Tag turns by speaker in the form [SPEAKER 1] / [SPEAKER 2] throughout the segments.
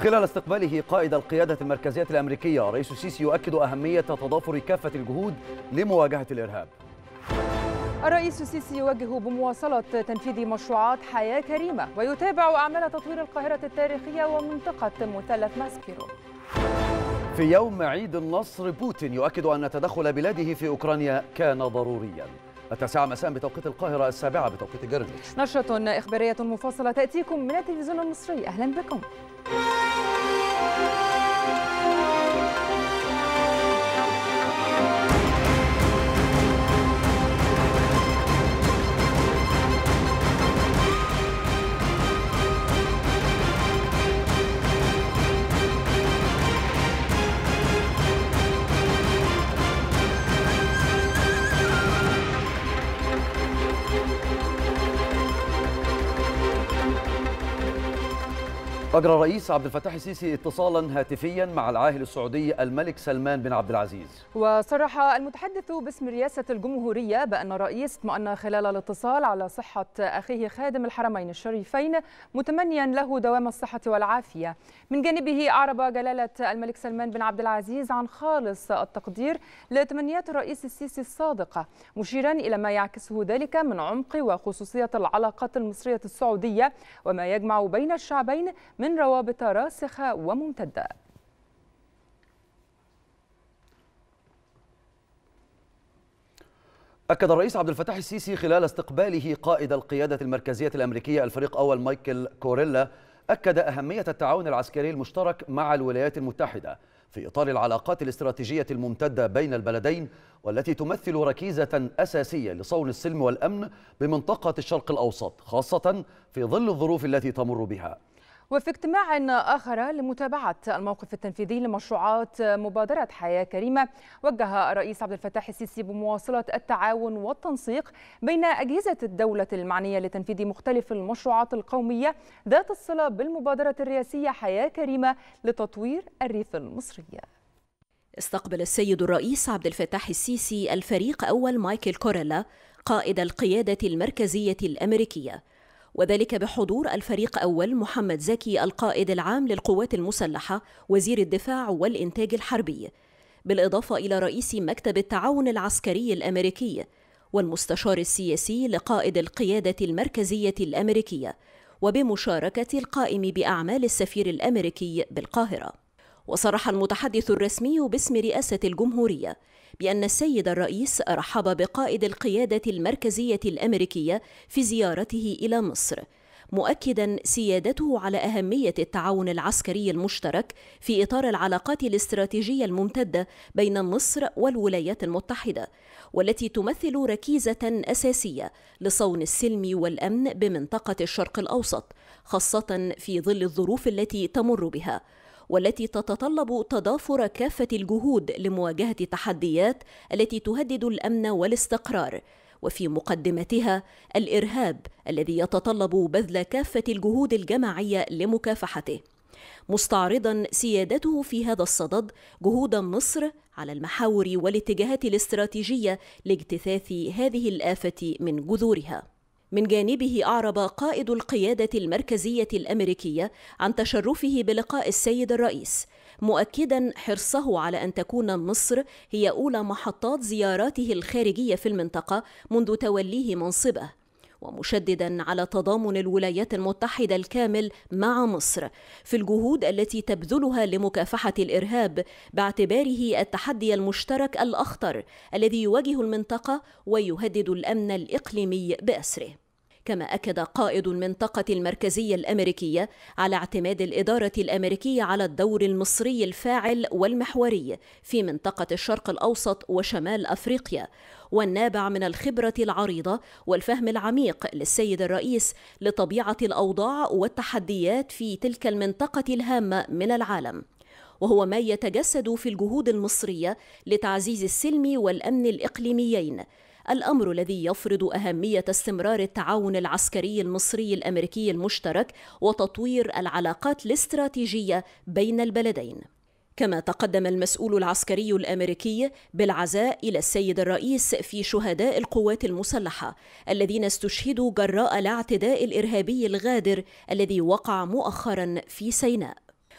[SPEAKER 1] خلال استقباله قائد القيادة المركزية الأمريكية، رئيس السيسي يؤكد أهمية تضافر كافة الجهود لمواجهة الإرهاب.
[SPEAKER 2] الرئيس السيسي يوجه بمواصلة تنفيذ مشروعات حياة كريمة ويتابع أعمال تطوير القاهرة التاريخية ومنطقة مثلث ماسبيرو.
[SPEAKER 1] في يوم عيد النصر، بوتين يؤكد أن تدخل بلاده في أوكرانيا كان ضروريا. 9 مساء بتوقيت القاهرة، 7 بتوقيت جرينتش.
[SPEAKER 2] نشرة إخبارية مفصلة تأتيكم من التلفزيون المصري. أهلا بكم.
[SPEAKER 1] أجرى الرئيس عبد الفتاح السيسي اتصالا هاتفيا مع العاهل السعودي الملك سلمان بن عبد العزيز.
[SPEAKER 2] وصرح المتحدث باسم رئاسة الجمهورية بأن الرئيس اطمأن خلال الاتصال على صحة أخيه خادم الحرمين الشريفين، متمنيا له دوام الصحة والعافية. من جانبه أعرب جلالة الملك سلمان بن عبد العزيز عن خالص التقدير لتمنيات الرئيس السيسي الصادقة، مشيرا إلى ما يعكسه ذلك من عمق وخصوصية العلاقات المصرية السعودية وما يجمع بين الشعبين من روابط راسخة وممتدة.
[SPEAKER 1] أكد الرئيس عبد الفتاح السيسي خلال استقباله قائد القيادة المركزية الأمريكية الفريق أول مايكل كوريلا أهمية التعاون العسكري المشترك مع الولايات المتحدة في إطار العلاقات الاستراتيجية الممتدة بين البلدين، والتي تمثل ركيزة أساسية لصون السلم والأمن بمنطقة الشرق الأوسط، خاصة في ظل الظروف التي تمر بها.
[SPEAKER 2] وفي اجتماع آخر لمتابعة الموقف التنفيذي لمشروعات مبادرة حياة كريمة، وجه الرئيس عبد الفتاح السيسي بمواصلة التعاون والتنسيق بين أجهزة الدولة المعنية لتنفيذ مختلف المشروعات القومية ذات الصلة بالمبادرة الرئاسية حياة كريمة لتطوير الريف المصري.
[SPEAKER 3] استقبل السيد الرئيس عبد الفتاح السيسي الفريق أول مايكل كوريلا قائد القيادة المركزية الأمريكية، وذلك بحضور الفريق أول محمد زكي القائد العام للقوات المسلحة وزير الدفاع والإنتاج الحربي، بالإضافة إلى رئيس مكتب التعاون العسكري الأمريكي والمستشار السياسي لقائد القيادة المركزية الأمريكية، وبمشاركة القائم بأعمال السفير الأمريكي بالقاهرة. وصرح المتحدث الرسمي باسم رئاسة الجمهورية بأن السيد الرئيس رحب بقائد القيادة المركزية الأمريكية في زيارته إلى مصر، مؤكدا سيادته على أهمية التعاون العسكري المشترك في إطار العلاقات الاستراتيجية الممتدة بين مصر والولايات المتحدة، والتي تمثل ركيزة أساسية لصون السلم والأمن بمنطقة الشرق الأوسط، خاصة في ظل الظروف التي تمر بها، والتي تتطلب تضافر كافة الجهود لمواجهة التحديات التي تهدد الأمن والاستقرار، وفي مقدمتها الإرهاب الذي يتطلب بذل كافة الجهود الجماعية لمكافحته، مستعرضا سيادته في هذا الصدد جهود مصر على المحاور والاتجاهات الاستراتيجية لاجتثاث هذه الآفة من جذورها. من جانبه أعرب قائد القيادة المركزية الأمريكية عن تشرفه بلقاء السيد الرئيس، مؤكدا حرصه على أن تكون مصر هي أولى محطات زياراته الخارجية في المنطقة منذ توليه منصبه، ومشددا على تضامن الولايات المتحدة الكامل مع مصر في الجهود التي تبذلها لمكافحة الإرهاب، باعتباره التحدي المشترك الأخطر الذي يواجه المنطقة ويهدد الأمن الإقليمي بأسره. كما أكد قائد المنطقة المركزية الأمريكية على اعتماد الإدارة الأمريكية على الدور المصري الفاعل والمحوري في منطقة الشرق الأوسط وشمال أفريقيا، والنابع من الخبرة العريضة والفهم العميق للسيد الرئيس لطبيعة الأوضاع والتحديات في تلك المنطقة الهامة من العالم، وهو ما يتجسد في الجهود المصرية لتعزيز السلم والأمن الإقليميين، الأمر الذي يفرض أهمية استمرار التعاون العسكري المصري الأمريكي المشترك وتطوير العلاقات الاستراتيجية بين البلدين. كما تقدم المسؤول العسكري الأمريكي بالعزاء إلى السيد الرئيس في شهداء القوات المسلحة الذين استشهدوا جراء الاعتداء الإرهابي الغادر الذي وقع مؤخرا في سيناء.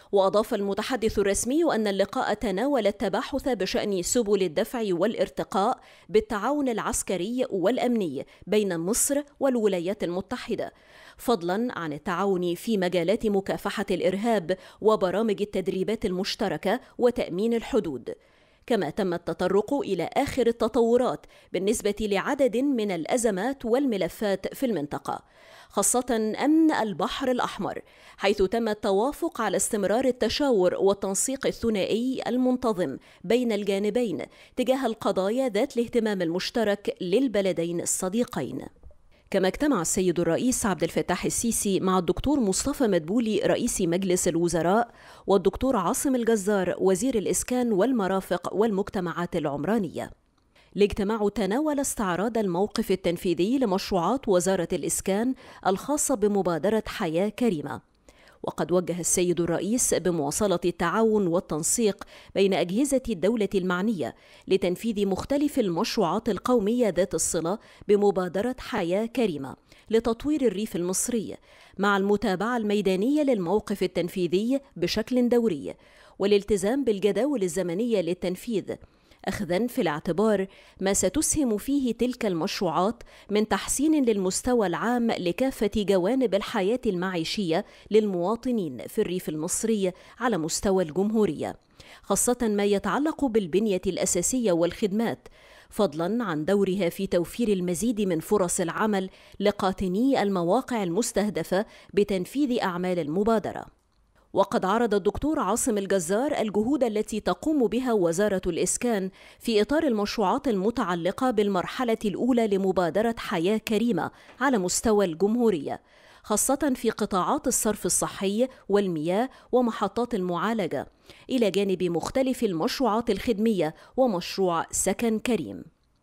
[SPEAKER 3] وأضاف المتحدث الرسمي أن اللقاء تناول التباحث بشأن سبل الدفع والارتقاء بالتعاون العسكري والأمني بين مصر والولايات المتحدة، فضلا عن التعاون في مجالات مكافحة الإرهاب وبرامج التدريبات المشتركة وتأمين الحدود. كما تم التطرق إلى آخر التطورات بالنسبة لعدد من الأزمات والملفات في المنطقة، خاصة أمن البحر الأحمر، حيث تم التوافق على استمرار التشاور والتنسيق الثنائي المنتظم بين الجانبين تجاه القضايا ذات الاهتمام المشترك للبلدين الصديقين. كما اجتمع السيد الرئيس عبد الفتاح السيسي مع الدكتور مصطفى مدبولي رئيس مجلس الوزراء والدكتور عاصم الجزار وزير الإسكان والمرافق والمجتمعات العمرانية. الاجتماع تناول استعراض الموقف التنفيذي لمشروعات وزارة الإسكان الخاصة بمبادرة حياة كريمة، وقد وجه السيد الرئيس بمواصلة التعاون والتنسيق بين أجهزة الدولة المعنية لتنفيذ مختلف المشروعات القومية ذات الصلة بمبادرة حياة كريمة لتطوير الريف المصري، مع المتابعة الميدانية للموقف التنفيذي بشكل دوري والالتزام بالجداول الزمنية للتنفيذ، أخذاً في الاعتبار ما ستسهم فيه تلك المشروعات من تحسين للمستوى العام لكافة جوانب الحياة المعيشية للمواطنين في الريف المصري على مستوى الجمهورية، خاصة ما يتعلق بالبنية الأساسية والخدمات، فضلاً عن دورها في توفير المزيد من فرص العمل لقاطني المواقع المستهدفة بتنفيذ أعمال المبادرة. وقد عرض الدكتور عاصم الجزار الجهود التي تقوم بها وزارة الإسكان في إطار المشروعات المتعلقة بالمرحلة الأولى لمبادرة حياة كريمة على مستوى الجمهورية، خاصة في قطاعات الصرف الصحي والمياه ومحطات المعالجة، إلى جانب مختلف المشروعات الخدمية ومشروع سكن كريم.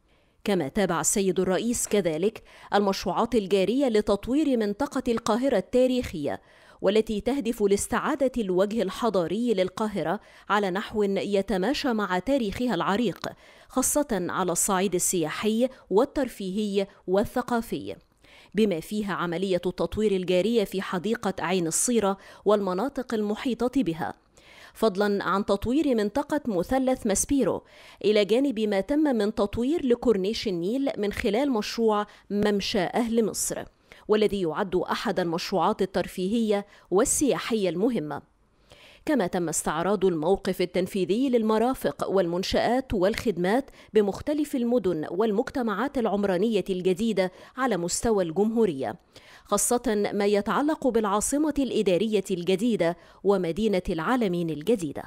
[SPEAKER 3] كما تابع السيد الرئيس كذلك المشروعات الجارية لتطوير منطقة القاهرة التاريخية، والتي تهدف لاستعادة الوجه الحضاري للقاهرة على نحو يتماشى مع تاريخها العريق، خاصة على الصعيد السياحي والترفيهي والثقافي، بما فيها عملية التطوير الجارية في حديقة عين الصيرة والمناطق المحيطة بها، فضلا عن تطوير منطقة مثلث ماسبيرو، إلى جانب ما تم من تطوير لكورنيش النيل من خلال مشروع ممشى أهل مصر، والذي يعد أحد المشروعات الترفيهية والسياحية المهمة. كما تم استعراض الموقف التنفيذي للمرافق والمنشآت والخدمات بمختلف المدن والمجتمعات العمرانية الجديدة على مستوى الجمهورية، خاصة ما يتعلق بالعاصمة الإدارية الجديدة ومدينة العالمين الجديدة.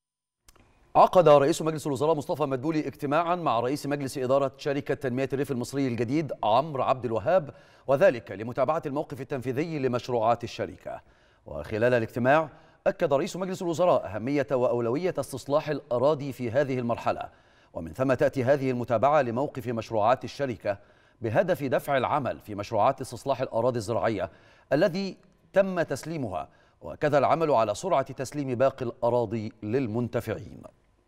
[SPEAKER 1] عقد رئيس مجلس الوزراء مصطفى مدبولي اجتماعا مع رئيس مجلس إدارة شركة تنمية الريف المصري الجديد عمرو عبد الوهاب، وذلك لمتابعة الموقف التنفيذي لمشروعات الشركة. وخلال الاجتماع أكد رئيس مجلس الوزراء أهمية وأولوية استصلاح الأراضي في هذه المرحلة، ومن ثم تأتي هذه المتابعة لموقف مشروعات الشركة بهدف دفع العمل في مشروعات استصلاح الأراضي الزراعية الذي تم تسليمها، وكذا العمل على سرعة تسليم باقي الأراضي للمنتفعين.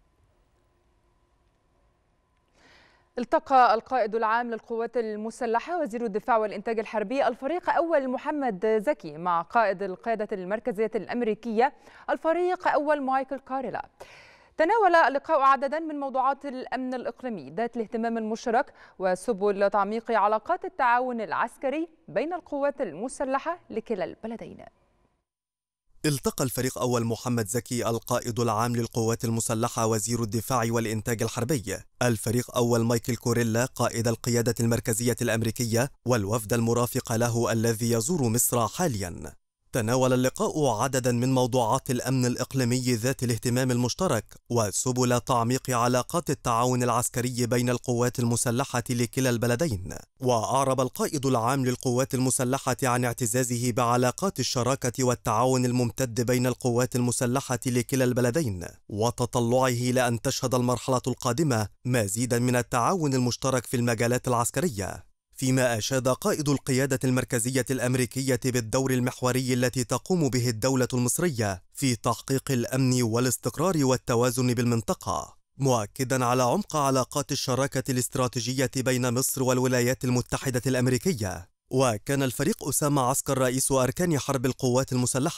[SPEAKER 2] التقى القائد العام للقوات المسلحة وزير الدفاع والإنتاج الحربي الفريق أول محمد زكي مع قائد القيادة المركزية الأمريكية الفريق أول مايكل كوريلا. تناول اللقاء عددا من موضوعات الأمن الإقليمي ذات الاهتمام المشترك وسبل تعميق علاقات التعاون العسكري بين القوات المسلحة لكلا البلدين.
[SPEAKER 4] التقى الفريق أول محمد زكي القائد العام للقوات المسلحة وزير الدفاع والإنتاج الحربي، الفريق أول مايكل كوريلا قائد القيادة المركزية الأمريكية والوفد المرافق له الذي يزور مصر حاليا. تناول اللقاء عددا من موضوعات الأمن الإقليمي ذات الاهتمام المشترك وسبل تعميق علاقات التعاون العسكري بين القوات المسلحة لكلا البلدين. وأعرب القائد العام للقوات المسلحة عن اعتزازه بعلاقات الشراكة والتعاون الممتد بين القوات المسلحة لكلا البلدين، وتطلعه لأن تشهد المرحلة القادمة مزيدا من التعاون المشترك في المجالات العسكرية. فيما أشاد قائد القيادة المركزية الأمريكية بالدور المحوري التي تقوم به الدولة المصرية في تحقيق الأمن والاستقرار والتوازن بالمنطقة، مؤكدا على عمق علاقات الشراكة الاستراتيجية بين مصر والولايات المتحدة الأمريكية. وكان الفريق أسامة عسكر رئيس أركان حرب القوات المسلحة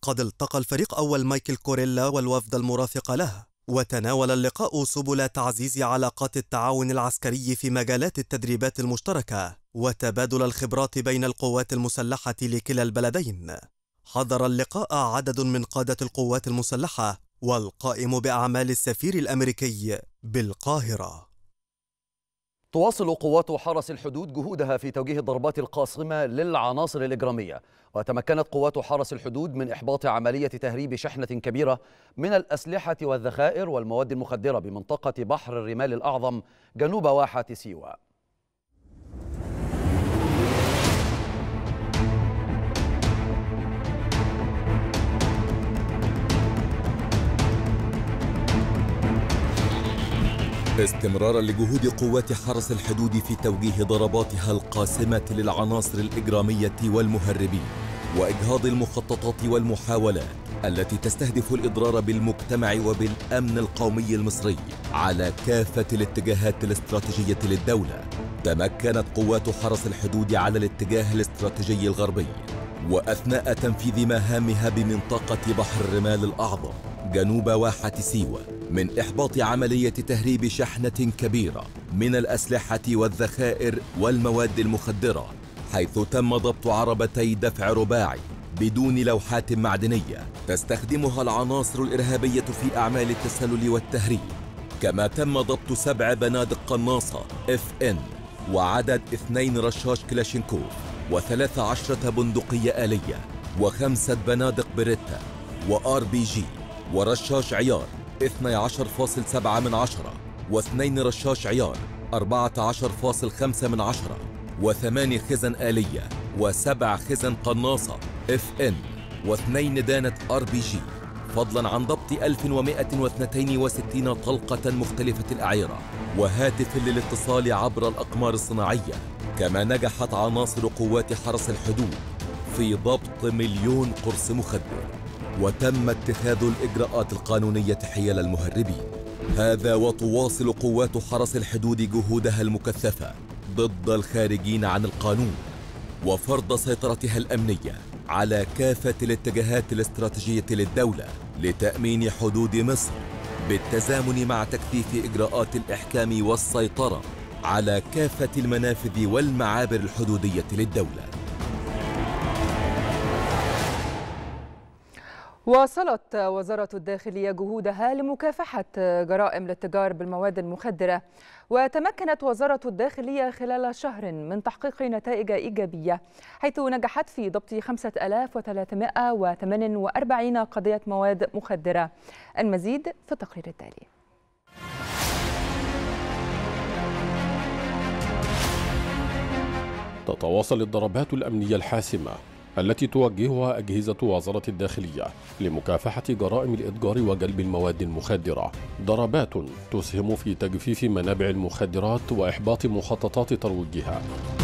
[SPEAKER 4] قد التقى الفريق أول مايكل كوريلا والوفد المرافق له، وتناول اللقاء سبل تعزيز علاقات التعاون العسكري في مجالات التدريبات المشتركة وتبادل الخبرات بين القوات المسلحة لكلا البلدين. حضر اللقاء عدد من قادة القوات المسلحة والقائم بأعمال السفير الأمريكي بالقاهرة.
[SPEAKER 1] تواصل قوات حرس الحدود جهودها في توجيه الضربات القاصمة للعناصر الإجرامية، وتمكنت قوات حرس الحدود من إحباط عملية تهريب شحنة كبيرة من الأسلحة والذخائر والمواد المخدرة بمنطقة بحر الرمال الأعظم جنوب واحة سيوة.
[SPEAKER 5] استمرارا لجهود قوات حرس الحدود في توجيه ضرباتها القاسمة للعناصر الإجرامية والمهربين وإجهاض المخططات والمحاولات التي تستهدف الإضرار بالمجتمع وبالأمن القومي المصري على كافة الاتجاهات الاستراتيجية للدولة، تمكنت قوات حرس الحدود على الاتجاه الاستراتيجي الغربي وأثناء تنفيذ مهامها بمنطقة بحر الرمال الأعظم جنوب واحة سيوة من إحباط عملية تهريب شحنة كبيرة من الأسلحة والذخائر والمواد المخدرة، حيث تم ضبط عربتي دفع رباعي بدون لوحات معدنية تستخدمها العناصر الإرهابية في أعمال التسلل والتهريب. كما تم ضبط 7 بنادق قناصة FN وعدد 2 رشاش كلاشينكوف و13 بندقية آلية و5 بنادق بريتا وRPG ورشاش عيار 12.7 و2 رشاش عيار 14.5 و8 خزن آلية و7 خزن قناصة FN و2 دانة RPG، فضلا عن ضبط 1162 طلقة مختلفة الأعيرة وهاتف للاتصال عبر الأقمار الصناعية. كما نجحت عناصر قوات حرس الحدود في ضبط 1,000,000 قرص مخدر، وتم اتخاذ الإجراءات القانونية حيال المهربين. هذا وتواصل قوات حرس الحدود جهودها المكثفة ضد الخارجين عن القانون وفرض سيطرتها الأمنية على كافة الاتجاهات الاستراتيجية للدولة لتأمين حدود مصر بالتزامن مع تكثيف إجراءات الإحكام والسيطرة على كافة المنافذ والمعابر الحدودية للدولة.
[SPEAKER 2] واصلت وزارة الداخلية جهودها لمكافحة جرائم الاتجار بالمواد المخدرة، وتمكنت وزارة الداخلية خلال شهر من تحقيق نتائج إيجابية، حيث نجحت في ضبط 5348 قضية مواد مخدرة. المزيد في التقرير التالي.
[SPEAKER 6] تتواصل الضربات الأمنية الحاسمة التي توجهها أجهزة وزارة الداخلية لمكافحة جرائم الإتجار وجلب المواد المخدرة، ضربات تسهم في تجفيف منابع المخدرات وإحباط مخططات ترويجها.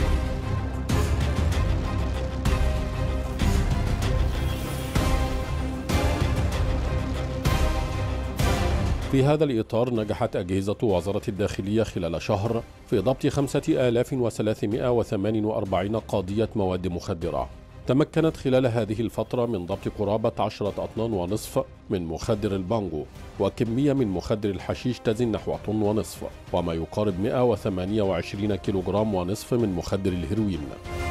[SPEAKER 6] في هذا الإطار نجحت أجهزة وزارة الداخلية خلال شهر في ضبط 5348 قضية مواد مخدرة. تمكنت خلال هذه الفترة من ضبط قرابة 10 أطنان ونصف من مخدر البانجو، وكمية من مخدر الحشيش تزن نحو طن ونصف، وما يقارب 128 كيلوغرام ونصف من مخدر الهيروين.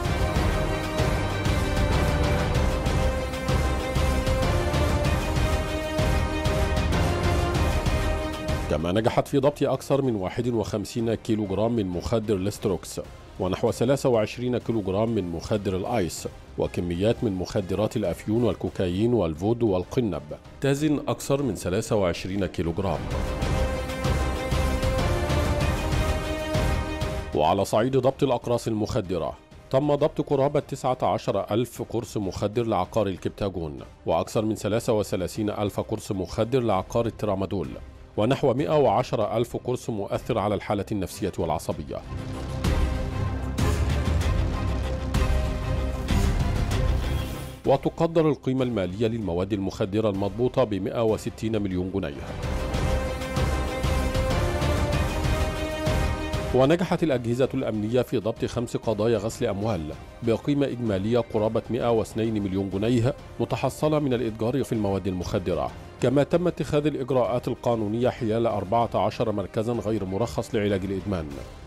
[SPEAKER 6] كما نجحت في ضبط أكثر من 51 كيلوغرام من مخدر الاستروكس، ونحو 23 كيلوغرام من مخدر الآيس، وكميات من مخدرات الأفيون والكوكايين والفودو والقنب تزن أكثر من 23 كيلوغرام. وعلى صعيد ضبط الأقراص المخدرة، تم ضبط قرابة 19,000 قرص مخدر لعقار الكبتاجون، وأكثر من 33,000 قرص مخدر لعقار الترامادول، ونحو 110,000 قرص مؤثر على الحالة النفسية والعصبية. وتقدر القيمة المالية للمواد المخدرة المضبوطة ب 160 مليون جنيه. ونجحت الأجهزة الأمنية في ضبط 5 قضايا غسل أموال بقيمة إجمالية قرابة 102 مليون جنيه متحصلة من الإتجار في المواد المخدرة. كما تم اتخاذ الإجراءات القانونية حيال 14 مركزا غير مرخص لعلاج الإدمان.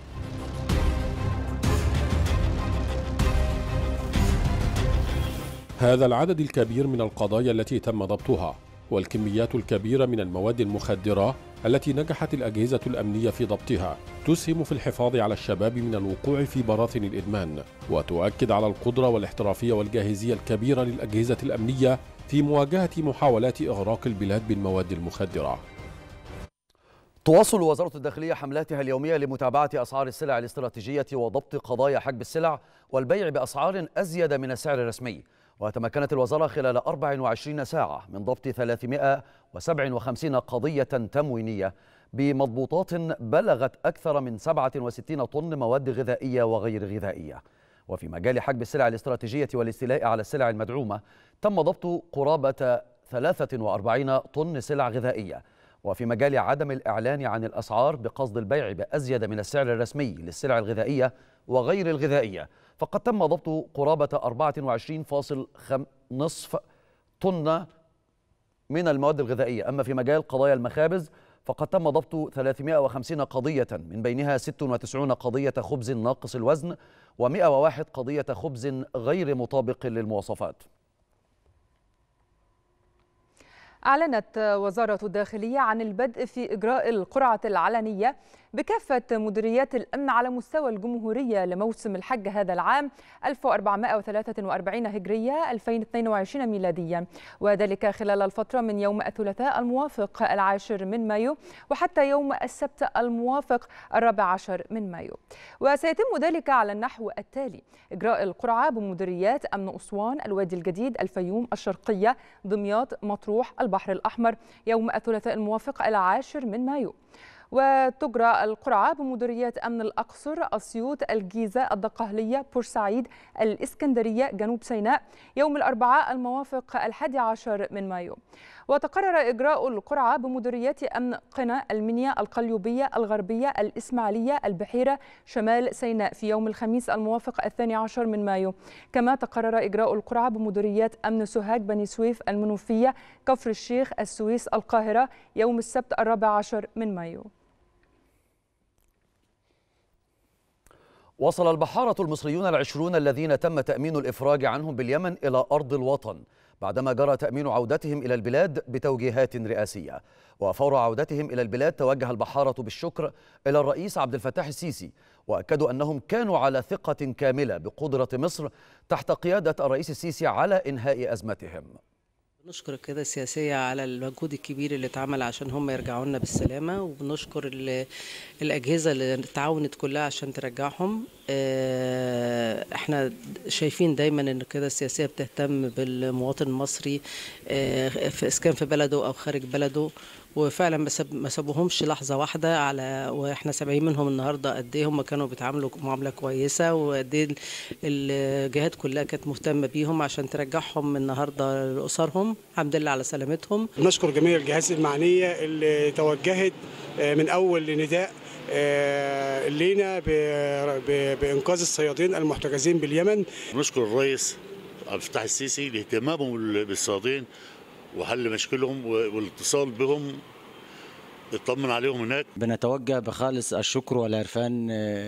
[SPEAKER 6] هذا العدد الكبير من القضايا التي تم ضبطها والكميات الكبيرة من المواد المخدرة التي نجحت الأجهزة الأمنية في ضبطها تسهم في الحفاظ على الشباب من الوقوع في براثن الإدمان، وتؤكد على القدرة والاحترافية والجاهزية الكبيرة للأجهزة الأمنية في مواجهة محاولات إغراق البلاد بالمواد المخدرة.
[SPEAKER 1] تواصل وزارة الداخلية حملاتها اليومية لمتابعة أسعار السلع الاستراتيجية وضبط قضايا حجب السلع والبيع بأسعار أزيد من السعر الرسمي. وتمكنت الوزارة خلال 24 ساعة من ضبط 357 قضية تموينية بمضبوطات بلغت أكثر من 67 طن مواد غذائية وغير غذائية. وفي مجال حجب السلع الاستراتيجية والاستيلاء على السلع المدعومة تم ضبط قرابة 43 طن سلع غذائية. وفي مجال عدم الإعلان عن الأسعار بقصد البيع بأزيد من السعر الرسمي للسلع الغذائية وغير الغذائية فقد تم ضبط قرابة 24.5 طن من المواد الغذائية. أما في مجال قضايا المخابز فقد تم ضبط 350 قضية من بينها 96 قضية خبز ناقص الوزن و101 قضية خبز غير مطابق للمواصفات.
[SPEAKER 2] أعلنت وزارة الداخلية عن البدء في إجراء القرعة العلنية بكافة مديريات الأمن على مستوى الجمهورية لموسم الحج هذا العام 1443 هجرية 2022 ميلاديا، وذلك خلال الفترة من يوم الثلاثاء الموافق 10 من مايو وحتى يوم السبت الموافق 14 من مايو. وسيتم ذلك على النحو التالي: إجراء القرعة بمديريات أمن أسوان، الوادي الجديد، الفيوم، الشرقية، دمياط، مطروح، البحر الأحمر يوم الثلاثاء الموافق 10 من مايو. وتجرى القرعة بمديريات أمن الأقصر، أسيوط، الجيزة، الدقهلية، بورسعيد، الإسكندرية، جنوب سيناء يوم الأربعاء الموافق 11 من مايو. وتقرر إجراء القرعة بمديريات أمن قنا، المنيا، القليوبية، الغربية، الإسماعيلية، البحيرة، شمال سيناء في يوم الخميس الموافق 12 من مايو. كما تقرر إجراء القرعة بمديريات أمن سوهاج، بني سويف، المنوفية، كفر الشيخ، السويس، القاهرة يوم السبت 14 من مايو.
[SPEAKER 1] وصل البحارة المصريون العشرون الذين تم تأمين الإفراج عنهم باليمن إلى أرض الوطن بعدما جرى تأمين عودتهم إلى البلاد بتوجيهات رئاسية. وفور عودتهم إلى البلاد توجه البحارة بالشكر إلى الرئيس عبد الفتاح السيسي، وأكدوا أنهم كانوا على ثقة كاملة بقدرة مصر تحت قيادة الرئيس السيسي على إنهاء أزمتهم.
[SPEAKER 7] بنشكر القيادة السياسية على المجهود الكبير اللي اتعمل عشان هم يرجعوا لنا بالسلامة، وبنشكر الأجهزة اللي تعاونت كلها عشان ترجعهم. احنا شايفين دايما ان القيادة السياسية بتهتم بالمواطن المصري إذا كان في بلده أو خارج بلده، وفعلا ما سابوهمش لحظة واحدة واحنا سامعين منهم النهارده قد ايه هم كانوا بيتعاملوا معاملة كويسة، وقد ايه الجهات كلها كانت مهتمة بيهم عشان ترجعهم النهارده لأسرهم. الحمد لله على سلامتهم.
[SPEAKER 8] نشكر جميع الجهات المعنية اللي توجهت من أول نداء لينا بإنقاذ الصيادين المحتجزين باليمن.
[SPEAKER 9] نشكر الرئيس عبد الفتاح السيسي لاهتمامه بالصيادين وحل مشكلهم والاتصال بهم، اطمن عليهم هناك.
[SPEAKER 10] بنتوجه بخالص الشكر والعرفان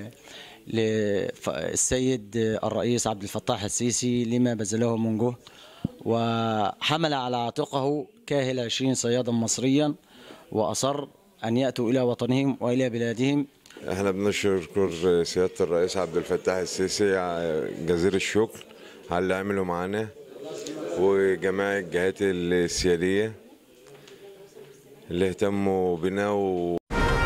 [SPEAKER 10] للسيد الرئيس عبد الفتاح السيسي لما بذله من جهد، وحمل على عاتقه كاهل 20 صيادا مصريا وأصر أن يأتوا إلى وطنهم وإلى بلادهم.
[SPEAKER 11] احنا بنشكر سيادة الرئيس عبد الفتاح السيسي جزيل الشكر على اللي عمله معانا، وجميع الجهات السيادية اللي اهتموا بنا.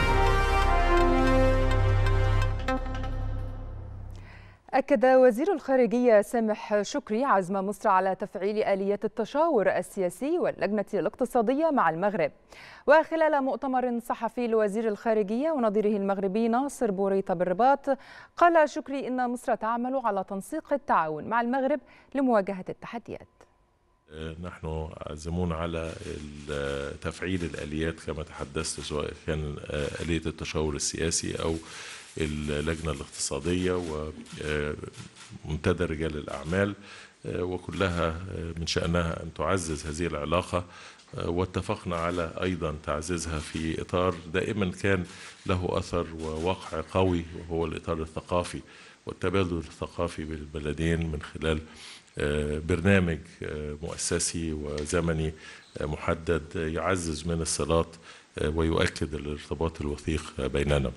[SPEAKER 2] أكد وزير الخارجية سامح شكري عزم مصر على تفعيل آليات التشاور السياسي واللجنة الاقتصادية مع المغرب. وخلال مؤتمر صحفي لوزير الخارجية ونظيره المغربي ناصر بوريطة بالرباط، قال شكري إن مصر تعمل على تنسيق التعاون مع المغرب لمواجهة التحديات.
[SPEAKER 12] نحن عازمون على تفعيل الآليات كما تحدثت، سواء كان آلية التشاور السياسي أو اللجنة الاقتصادية ومنتدى رجال الأعمال، وكلها من شأنها أن تعزز هذه العلاقة، واتفقنا على أيضا تعزيزها في إطار دائما كان له أثر ووقع قوي، وهو الإطار الثقافي والتبادل الثقافي بين البلدين من خلال برنامج مؤسسي وزمني محدد يعزز من الصلات ويؤكد الارتباط الوثيق بيننا.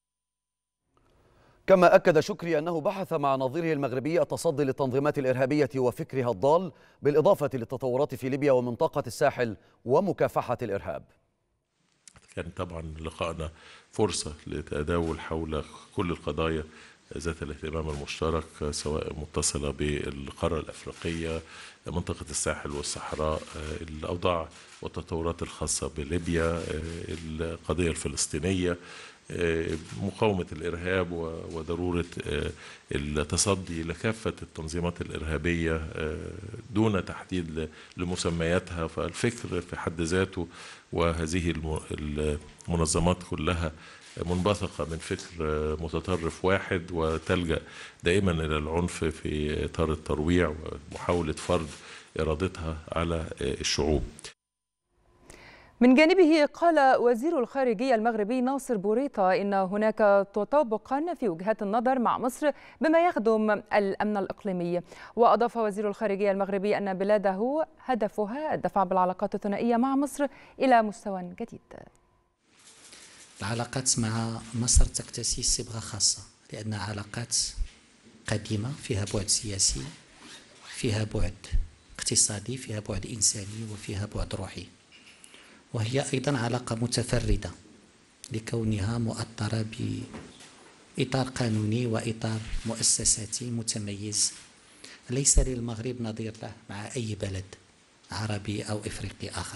[SPEAKER 1] كما أكد شكري أنه بحث مع نظيره المغربي التصدي للتنظيمات الإرهابية وفكرها الضال، بالإضافة للتطورات في ليبيا ومنطقة الساحل ومكافحة الإرهاب.
[SPEAKER 12] كان طبعا لقائنا فرصة لتداول حول كل القضايا ذات الاهتمام المشترك، سواء متصلة بالقارة الأفريقية، منطقة الساحل والصحراء، الأوضاع والتطورات الخاصة بليبيا، القضية الفلسطينية، مقاومة الإرهاب وضرورة التصدي لكافة التنظيمات الإرهابية دون تحديد لمسمياتها. فالفكر في حد ذاته وهذه المنظمات كلها منبثقة من فكر متطرف واحد وتلجأ دائما إلى العنف في إطار الترويع ومحاولة فرض إرادتها على الشعوب.
[SPEAKER 2] من جانبه قال وزير الخارجية المغربي ناصر بوريطة إن هناك تطابقا في وجهات النظر مع مصر بما يخدم الأمن الإقليمي. وأضاف وزير الخارجية المغربي أن بلاده هدفها الدفع بالعلاقات الثنائية مع مصر إلى مستوى جديد.
[SPEAKER 13] العلاقات مع مصر تكتسي صبغة خاصة لأنها علاقات قديمة، فيها بعد سياسي، فيها بعد اقتصادي، فيها بعد إنساني، وفيها بعد روحي. وهي أيضا علاقة متفردة لكونها مؤطرة بإطار قانوني وإطار مؤسساتي متميز ليس للمغرب نظير له مع أي بلد عربي أو إفريقي آخر.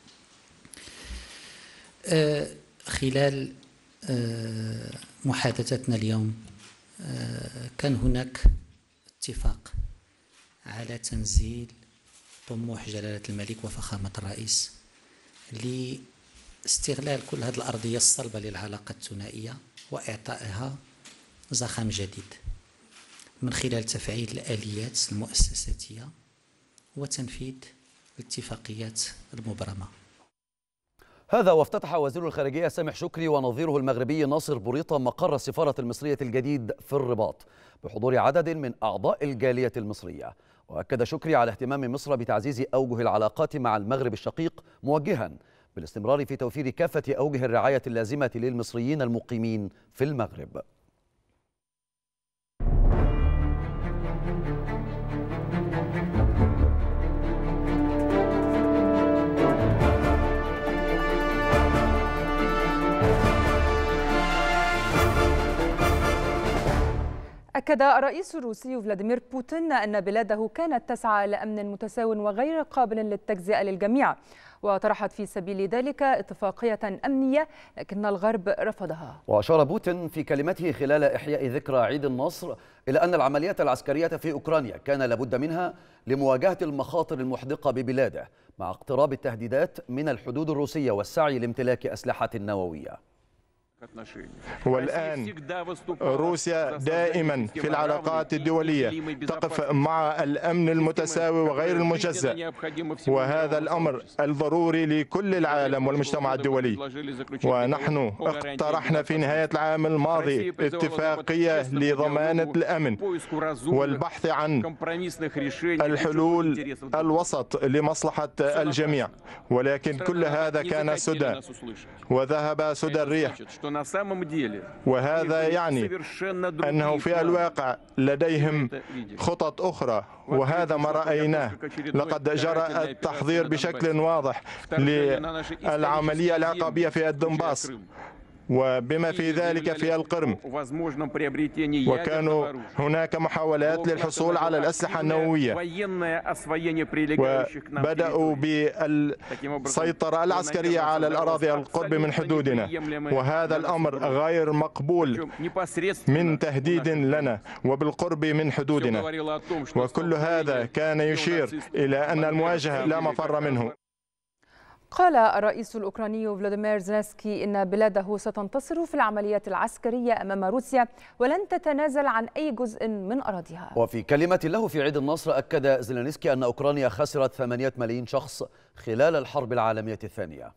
[SPEAKER 13] خلال محادثتنا اليوم كان هناك اتفاق على تنزيل طموح جلالة الملك وفخامة الرئيس لاستغلال كل هذه الأرضية الصلبة للعلاقة الثنائية وإعطائها زخم جديد من خلال تفعيل الآليات المؤسساتية وتنفيذ الاتفاقيات المبرمة.
[SPEAKER 1] هذا وافتتح وزير الخارجية سامح شكري ونظيره المغربي ناصر بوريطة مقر السفارة المصرية الجديد في الرباط بحضور عدد من أعضاء الجالية المصرية. وأكد شكري على اهتمام مصر بتعزيز أوجه العلاقات مع المغرب الشقيق، موجها بالاستمرار في توفير كافة أوجه الرعاية اللازمة للمصريين المقيمين في المغرب.
[SPEAKER 2] أكد الرئيس الروسي فلاديمير بوتين أن بلاده كانت تسعى لأمن متساو وغير قابل للتجزئة للجميع، وطرحت في سبيل ذلك اتفاقية أمنية لكن الغرب رفضها.
[SPEAKER 1] وأشار بوتين في كلمته خلال إحياء ذكرى عيد النصر إلى أن العمليات العسكرية في أوكرانيا كان لابد منها لمواجهة المخاطر المحدقة ببلاده مع اقتراب التهديدات من الحدود الروسية والسعي لامتلاك أسلحة نووية.
[SPEAKER 14] والآن روسيا دائما في العلاقات الدولية تقف مع الأمن المتساوي وغير المجزأ، وهذا الأمر الضروري لكل العالم والمجتمع الدولي. ونحن اقترحنا في نهاية العام الماضي اتفاقية لضمانة الأمن والبحث عن الحلول الوسط لمصلحة الجميع، ولكن كل هذا كان سدى وذهب سدى الريح. وهذا يعني أنه في الواقع لديهم خطط أخرى، وهذا ما رأيناه. لقد جرى التحضير بشكل واضح للعملية العقابية في الدنباس وبما في ذلك في القرم، وكانوا هناك محاولات للحصول على الأسلحة النووية، وبدأوا بالسيطرة العسكرية على الأراضي القرب من حدودنا، وهذا الأمر غير مقبول من تهديد لنا وبالقرب من حدودنا. وكل هذا كان يشير إلى أن المواجهة لا مفر منه.
[SPEAKER 2] قال الرئيس الأوكراني فلاديمير زيلينسكي إن بلاده ستنتصر في العمليات العسكرية أمام روسيا ولن تتنازل عن أي جزء من أراضيها.
[SPEAKER 1] وفي كلمة له في عيد النصر أكد زيلينسكي أن أوكرانيا خسرت 8 ملايين شخص خلال الحرب العالمية الثانية.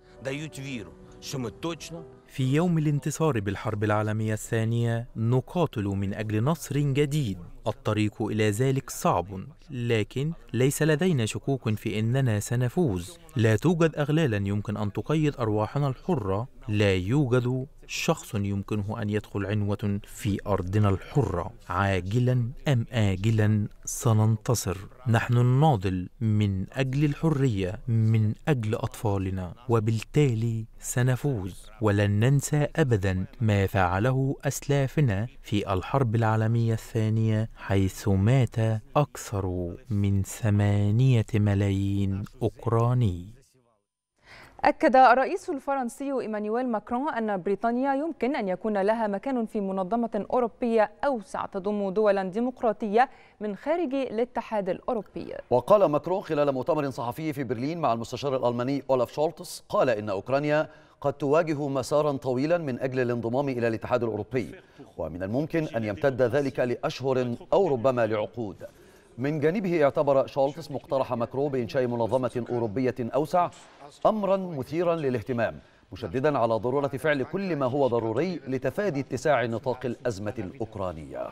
[SPEAKER 15] في يوم الانتصار بالحرب العالمية الثانية نقاتل من أجل نصر جديد. الطريق إلى ذلك صعب، لكن ليس لدينا شكوك في أننا سنفوز. لا توجد أغلال يمكن أن تقيد أرواحنا الحرة. لا يوجد شخص يمكنه أن يدخل عنوة في أرضنا الحرة. عاجلا أم آجلا سننتصر. نحن نناضل من أجل الحرية، من أجل أطفالنا، وبالتالي سنفوز. ولن ننسى أبدا ما فعله أسلافنا في الحرب العالمية الثانية، حيث مات أكثر من 8 ملايين أوكراني.
[SPEAKER 2] أكد الرئيس الفرنسي إيمانويل ماكرون أن بريطانيا يمكن أن يكون لها مكان في منظمة أوروبية أوسع تضم دولا ديمقراطية من خارج الاتحاد الأوروبي.
[SPEAKER 1] وقال ماكرون خلال مؤتمر صحفي في برلين مع المستشار الألماني أولاف شولتز، قال إن أوكرانيا قد تواجه مسارا طويلا من أجل الانضمام إلى الاتحاد الأوروبي، ومن الممكن أن يمتد ذلك لأشهر أو ربما لعقود. من جانبه اعتبر شولتز مقترح ماكرون بإنشاء منظمة أوروبية أوسع أمرا مثيرا للاهتمام، مشددا على ضرورة فعل كل ما هو ضروري لتفادي اتساع نطاق الأزمة الأوكرانية.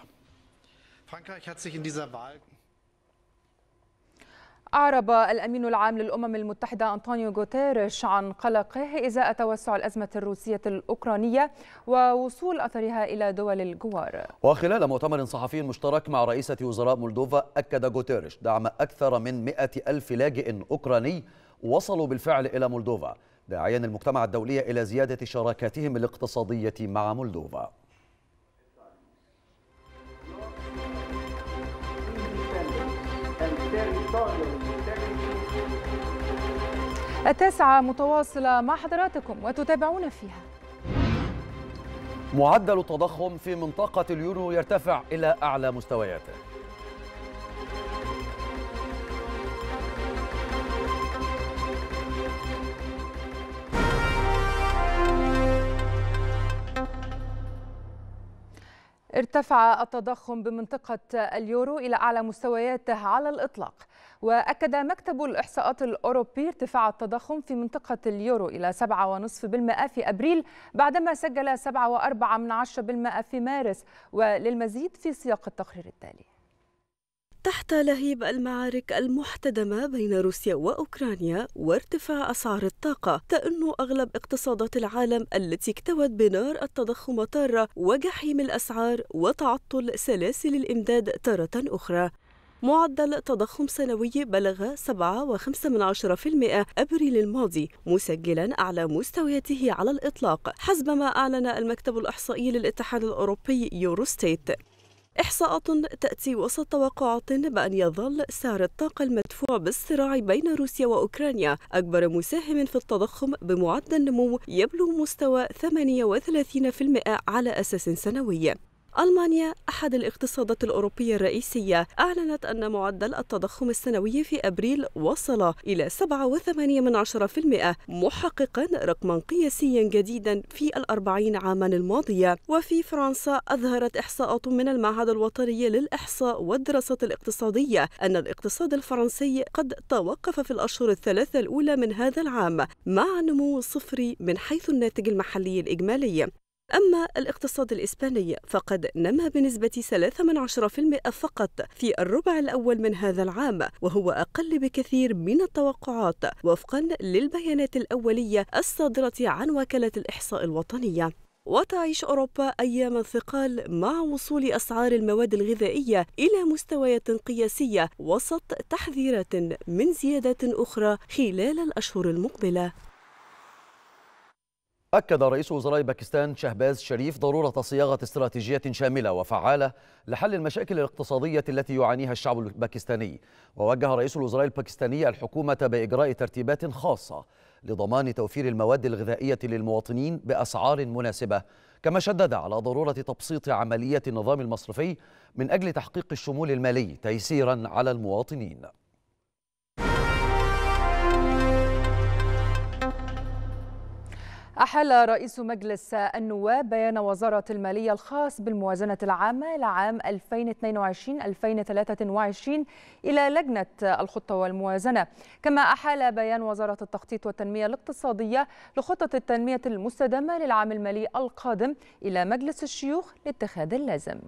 [SPEAKER 2] أعرب الأمين العام للأمم المتحدة أنطونيو غوتيريش عن قلقه إزاء توسع الأزمة الروسية الأوكرانية ووصول أثرها إلى دول الجوار.
[SPEAKER 1] وخلال مؤتمر صحفي مشترك مع رئيسة وزراء مولدوفا، أكد غوتيريش دعم أكثر من 100,000 لاجئ أوكراني وصلوا بالفعل إلى مولدوفا، داعيا المجتمع الدولي إلى زيادة شراكاتهم الاقتصادية مع مولدوفا.
[SPEAKER 2] التاسعة متواصلة مع حضراتكم وتتابعون فيها.
[SPEAKER 1] معدل التضخم في منطقة اليورو يرتفع إلى أعلى مستوياته.
[SPEAKER 2] ارتفع التضخم بمنطقة اليورو إلى أعلى مستوياته على الإطلاق، وأكد مكتب الإحصاءات الأوروبي ارتفاع التضخم في منطقة اليورو إلى 7.5% في أبريل بعدما سجل 7.4% في مارس. وللمزيد في سياق التقرير التالي.
[SPEAKER 16] تحت لهيب المعارك المحتدمة بين روسيا وأوكرانيا وارتفاع أسعار الطاقة، تأن أغلب اقتصادات العالم التي اكتوت بنار التضخم تارة وجحيم الأسعار وتعطل سلاسل الإمداد تارة أخرى. معدل تضخم سنوي بلغ 7.5% أبريل الماضي، مسجلا أعلى مستوياته على الإطلاق حسب ما أعلن المكتب الإحصائي للاتحاد الأوروبي يوروستيت. إحصاءات تأتي وسط توقعات بأن يظل سعر الطاقة المدفوع بالصراع بين روسيا وأوكرانيا أكبر مساهم في التضخم بمعدل نمو يبلغ مستوى 38% على أساس سنوي. ألمانيا أحد الاقتصادات الأوروبية الرئيسية أعلنت أن معدل التضخم السنوي في أبريل وصل إلى 7.8%، محققا رقما قياسيا جديدا في 40 عاما الماضية. وفي فرنسا أظهرت إحصاءات من المعهد الوطني للإحصاء والدراسات الاقتصادية أن الاقتصاد الفرنسي قد توقف في الأشهر الثلاثة الأولى من هذا العام مع نمو صفري من حيث الناتج المحلي الإجمالي. أما الاقتصاد الإسباني فقد نما بنسبة 3% فقط في الربع الأول من هذا العام، وهو أقل بكثير من التوقعات وفقا للبيانات الأولية الصادرة عن وكالة الإحصاء الوطنية. وتعيش أوروبا أيام ثقال مع وصول أسعار المواد الغذائية إلى مستويات قياسية وسط تحذيرات من زيادات أخرى خلال الأشهر المقبلة.
[SPEAKER 1] أكد رئيس وزراء باكستان شهباز شريف ضرورة صياغة استراتيجية شاملة وفعالة لحل المشاكل الاقتصادية التي يعانيها الشعب الباكستاني. ووجه رئيس الوزراء الباكستاني الحكومة بإجراء ترتيبات خاصة لضمان توفير المواد الغذائية للمواطنين بأسعار مناسبة، كما شدد على ضرورة تبسيط عملية النظام المصرفي من أجل تحقيق الشمول المالي تيسيرا على المواطنين.
[SPEAKER 2] أحال رئيس مجلس النواب بيان وزارة المالية الخاص بالموازنة العامة لعام 2022-2023 إلى لجنة الخطة والموازنة، كما أحال بيان وزارة التخطيط والتنمية الاقتصادية لخطة التنمية المستدامة للعام المالي القادم إلى مجلس الشيوخ لاتخاذ اللازم.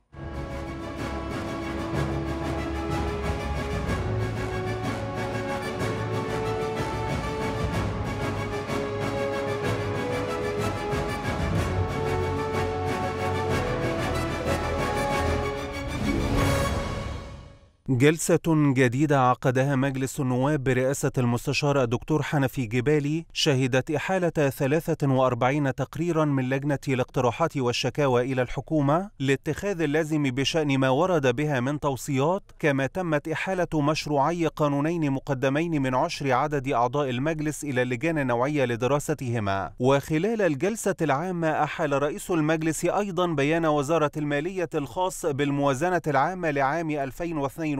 [SPEAKER 17] جلسة جديدة عقدها مجلس النواب برئاسة المستشار الدكتور حنفي جبالي شهدت إحالة 43 تقريرا من لجنة الاقتراحات والشكاوى إلى الحكومة لاتخاذ اللازم بشأن ما ورد بها من توصيات، كما تمت إحالة مشروعي قانونين مقدمين من 10 عدد أعضاء المجلس إلى اللجان النوعية لدراستهما. وخلال الجلسة العامة أحال رئيس المجلس أيضا بيان وزارة المالية الخاص بالموازنة العامة لعام 2022-2023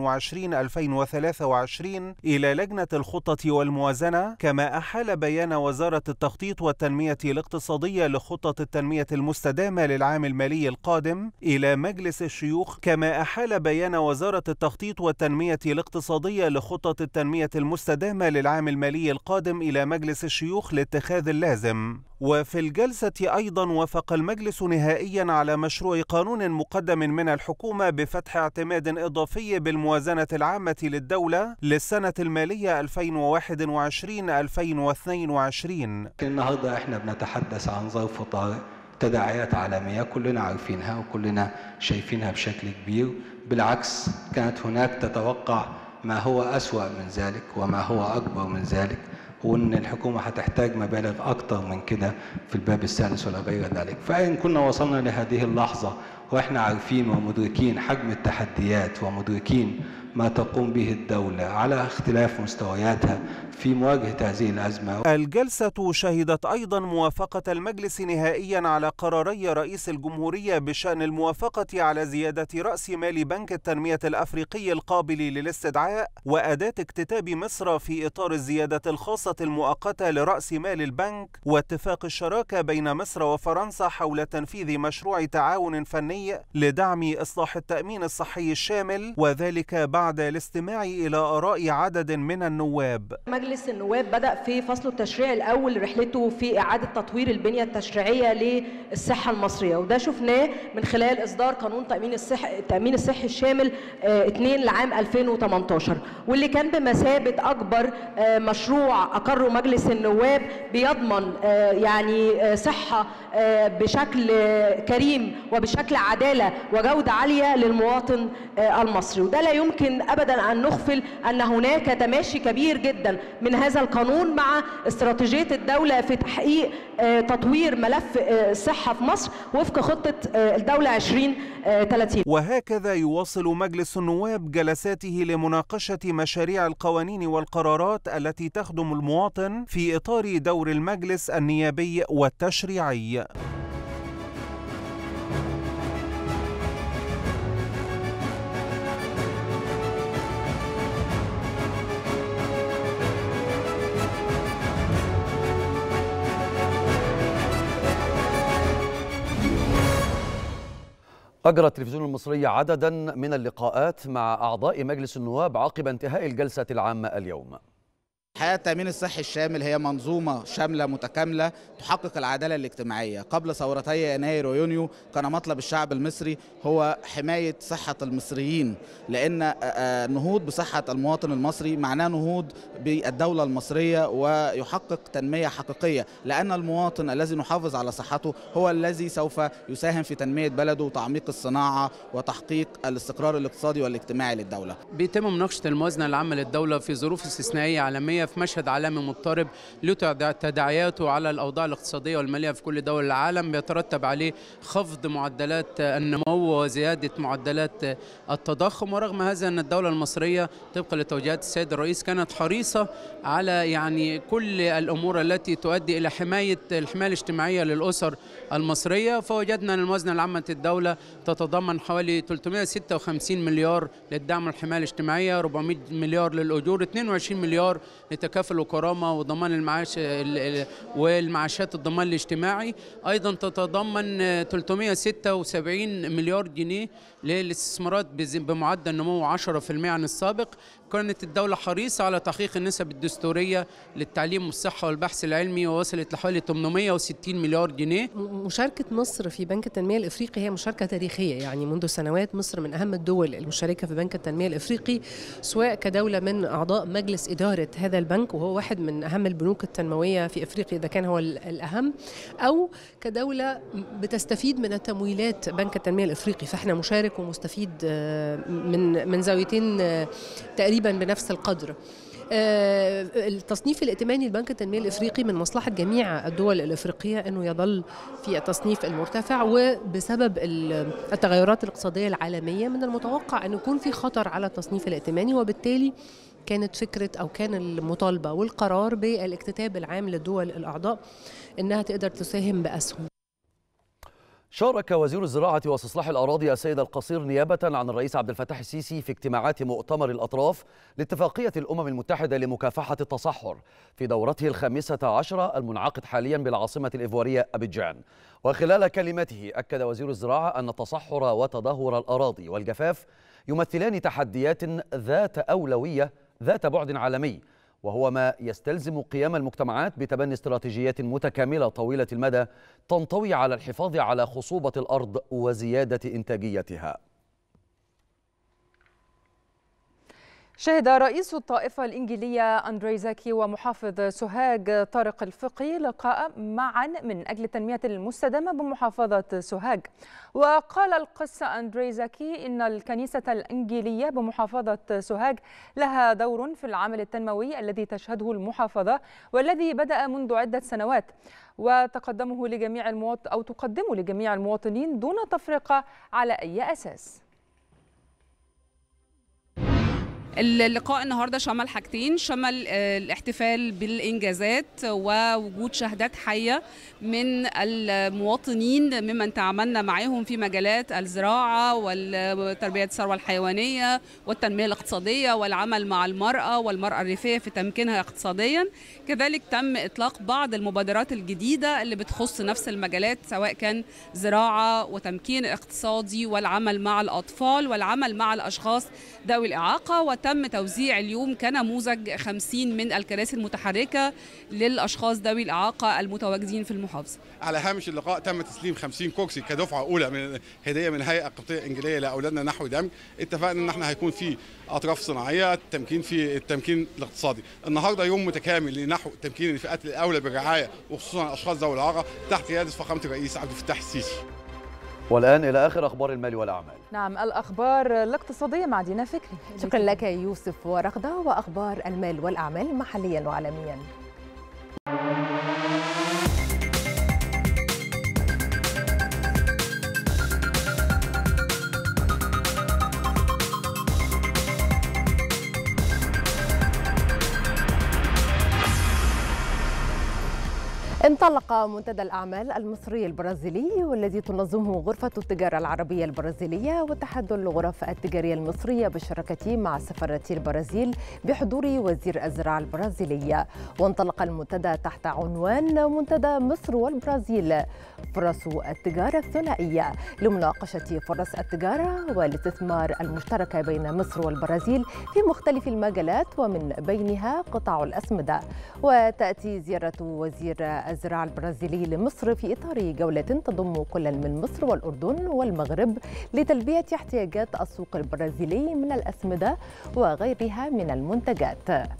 [SPEAKER 17] إلى لجنة الخطة والموازنة، كما أحال بيان وزارة التخطيط والتنمية الاقتصادية لخطة التنمية المستدامة للعام المالي القادم إلى مجلس الشيوخ، كما أحال بيان وزارة التخطيط والتنمية الاقتصادية لخطة التنمية المستدامة للعام المالي القادم إلى مجلس الشيوخ لاتخاذ اللازم. وفي الجلسة أيضا وافق المجلس نهائيا على مشروع قانون مقدم من الحكومة بفتح اعتماد إضافي بالموازنة العامة للدولة للسنة المالية 2021-2022.
[SPEAKER 18] النهارده احنا بنتحدث عن ظرف طارئ، تداعيات عالمية كلنا عارفينها وكلنا شايفينها بشكل كبير، بالعكس كانت هناك تتوقع ما هو أسوأ من ذلك وما هو أكبر من ذلك، وأن الحكومة هتحتاج مبالغ أكتر من كده في الباب الثالث ولا غير ذلك. فإن كنا وصلنا لهذه اللحظة وإحنا عارفين ومدركين حجم التحديات ومدركين ما تقوم به الدولة على اختلاف مستوياتها في مواجهة هذه الأزمة.
[SPEAKER 17] الجلسة شهدت أيضا موافقة المجلس نهائيا على قراري رئيس الجمهورية بشأن الموافقة على زيادة رأس مال بنك التنمية الأفريقي القابل للاستدعاء وأداة اكتتاب مصر في إطار الزيادة الخاصة المؤقتة لرأس مال البنك، واتفاق الشراكة بين مصر وفرنسا حول تنفيذ مشروع تعاون فني لدعم إصلاح التأمين الصحي الشامل، وذلك بعد الاستماع إلى آراء عدد من النواب.
[SPEAKER 19] مجلس النواب بدأ في فصل التشريع الأول رحلته في إعادة تطوير البنية التشريعية للصحة المصرية، وده شفناه من خلال إصدار قانون التأمين الصحي الشامل 2 لعام 2018، واللي كان بمثابة أكبر مشروع أقره مجلس النواب بيضمن يعني صحة بشكل كريم وبشكل عدالة وجودة عالية للمواطن المصري. وده لا يمكن أبدا أن نغفل أن هناك تماشي كبير جدا من هذا القانون مع استراتيجية الدولة في تحقيق تطوير ملف الصحة في مصر وفق خطة الدولة 2030.
[SPEAKER 17] وهكذا يواصل مجلس النواب جلساته لمناقشة مشاريع القوانين والقرارات التي تخدم المواطن في إطار دور المجلس النيابي والتشريعي.
[SPEAKER 1] أجرى التلفزيون المصري عددا من اللقاءات مع أعضاء مجلس النواب عقب انتهاء الجلسة العامة اليوم.
[SPEAKER 20] الحقيقة التأمين الصحي الشامل هي منظومة شاملة متكاملة تحقق العدالة الاجتماعية. قبل ثورتي يناير ويونيو كان مطلب الشعب المصري هو حماية صحة المصريين، لأن النهوض بصحة المواطن المصري معناه نهوض بالدولة المصرية ويحقق تنمية حقيقية، لأن المواطن الذي نحافظ على صحته هو الذي سوف يساهم في تنمية بلده وتعميق الصناعة وتحقيق الاستقرار الاقتصادي والاجتماعي للدولة.
[SPEAKER 21] بيتم مناقشة الموازنة العامة للدولة في ظروف استثنائية عالمية في مشهد عالمي مضطرب له تداعياته على الأوضاع الاقتصادية والمالية في كل دول العالم، بيترتب عليه خفض معدلات النمو وزيادة معدلات التضخم. ورغم هذا أن الدولة المصرية طبقا لتوجيهات السيد الرئيس كانت حريصة على يعني كل الأمور التي تؤدي إلى حماية الحماية الاجتماعية للأسر المصرية. فوجدنا أن الموازنة العامة للدولة تتضمن حوالي 356 مليار للدعم والحماية الاجتماعية، 400 مليار للأجور، 22 مليار تكافل وكرامة وضمان المعاش والمعاشات الضمان الاجتماعي. أيضا تتضمن 376 مليار جنيه للاستثمارات بمعدل نمو 10% عن السابق. كانت الدولة حريصة على تحقيق النسب الدستورية للتعليم والصحة والبحث العلمي، ووصلت لحوالي 860 مليار جنيه.
[SPEAKER 3] مشاركة مصر في بنك التنمية الإفريقي هي مشاركة تاريخية، يعني منذ سنوات مصر من أهم الدول المشاركة في بنك التنمية الإفريقي، سواء كدولة من أعضاء مجلس إدارة هذا البنك وهو واحد من أهم البنوك التنموية في إفريقيا إذا كان هو الأهم، أو كدولة بتستفيد من التمويلات بنك التنمية الإفريقي. فإحنا مشارك ومستفيد من زاويتين تقريبا بنفس القدر. التصنيف الائتماني لبنك التنمية الإفريقي من مصلحة جميع الدول الإفريقية أنه يظل في التصنيف المرتفع، وبسبب التغيرات الاقتصادية العالمية من المتوقع أن يكون في خطر على التصنيف الائتماني، وبالتالي كانت فكرة أو كان المطالبة والقرار بالاكتتاب العام للدول الأعضاء أنها تقدر تساهم بأسهم.
[SPEAKER 1] شارك وزير الزراعة واستصلاح الأراضي السيد القصير نيابة عن الرئيس عبد الفتاح السيسي في اجتماعات مؤتمر الأطراف لاتفاقية الأمم المتحدة لمكافحة التصحر في دورته ال15 المنعقد حاليا بالعاصمة الإيفوارية أبيجان. وخلال كلمته أكد وزير الزراعة أن التصحر وتدهور الأراضي والجفاف يمثلان تحديات ذات أولوية ذات بعد عالمي، وهو ما يستلزم قيام المجتمعات بتبني استراتيجيات متكاملة طويلة المدى تنطوي على الحفاظ على خصوبة الأرض وزيادة إنتاجيتها.
[SPEAKER 2] شهد رئيس الطائفة الإنجيلية أندري زكي ومحافظ سوهاج طارق الفقي لقاء معا من أجل التنمية المستدامة بمحافظة سوهاج. وقال القس أندري زكي إن الكنيسة الإنجيلية بمحافظة سوهاج لها دور في العمل التنموي الذي تشهده المحافظة والذي بدأ منذ عدة سنوات، وتقدمه تقدمه لجميع المواطنين دون تفرقة على أي أساس.
[SPEAKER 22] اللقاء النهارده شمل حاجتين، شمل الاحتفال بالإنجازات ووجود شهادات حية من المواطنين ممن تعاملنا معهم في مجالات الزراعة وتربية الثروة الحيوانية والتنمية الاقتصادية والعمل مع المرأة والمرأة الريفية في تمكينها اقتصاديا. كذلك تم إطلاق بعض المبادرات الجديدة اللي بتخص نفس المجالات، سواء كان زراعة وتمكين اقتصادي والعمل مع الأطفال والعمل مع الأشخاص ذوي الإعاقة. وتم توزيع اليوم كنموذج 50 من الكراسي المتحركة للأشخاص ذوي الإعاقة المتواجدين في المحافظة.
[SPEAKER 23] على هامش اللقاء تم تسليم 50 كرسي كدفعة أولى من هدية من الهيئة القبطية الإنجيلية لأولادنا نحو دمج. اتفقنا إن احنا هيكون في أطراف صناعية، التمكين الاقتصادي. النهارده يوم متكامل لنحو تمكين الفئات الأولى بالرعاية وخصوصا الأشخاص ذوي الإعاقة تحت قيادة فخامة الرئيس عبد الفتاح السيسي.
[SPEAKER 1] والآن إلى آخر أخبار المال والأعمال.
[SPEAKER 2] نعم، الأخبار الاقتصادية مع دينا فكري.
[SPEAKER 24] شكرا لك يوسف ورغدة. وأخبار المال والأعمال محليا وعالميا. انطلق منتدى الأعمال المصري البرازيلي والذي تنظمه غرفة التجارة العربية البرازيلية واتحاد الغرف التجارية المصرية بالشراكة مع سفارة البرازيل بحضور وزير الزراعة البرازيلية. وانطلق المنتدى تحت عنوان منتدى مصر والبرازيل فرص التجارة الثنائية لمناقشة فرص التجارة والاستثمار المشتركة بين مصر والبرازيل في مختلف المجالات ومن بينها قطاع الأسمدة. وتأتي زيارة وزير الزراعة البرازيلي لمصر في إطار جولة تضم كل من مصر والأردن والمغرب لتلبية احتياجات السوق البرازيلي من الأسمدة وغيرها من المنتجات.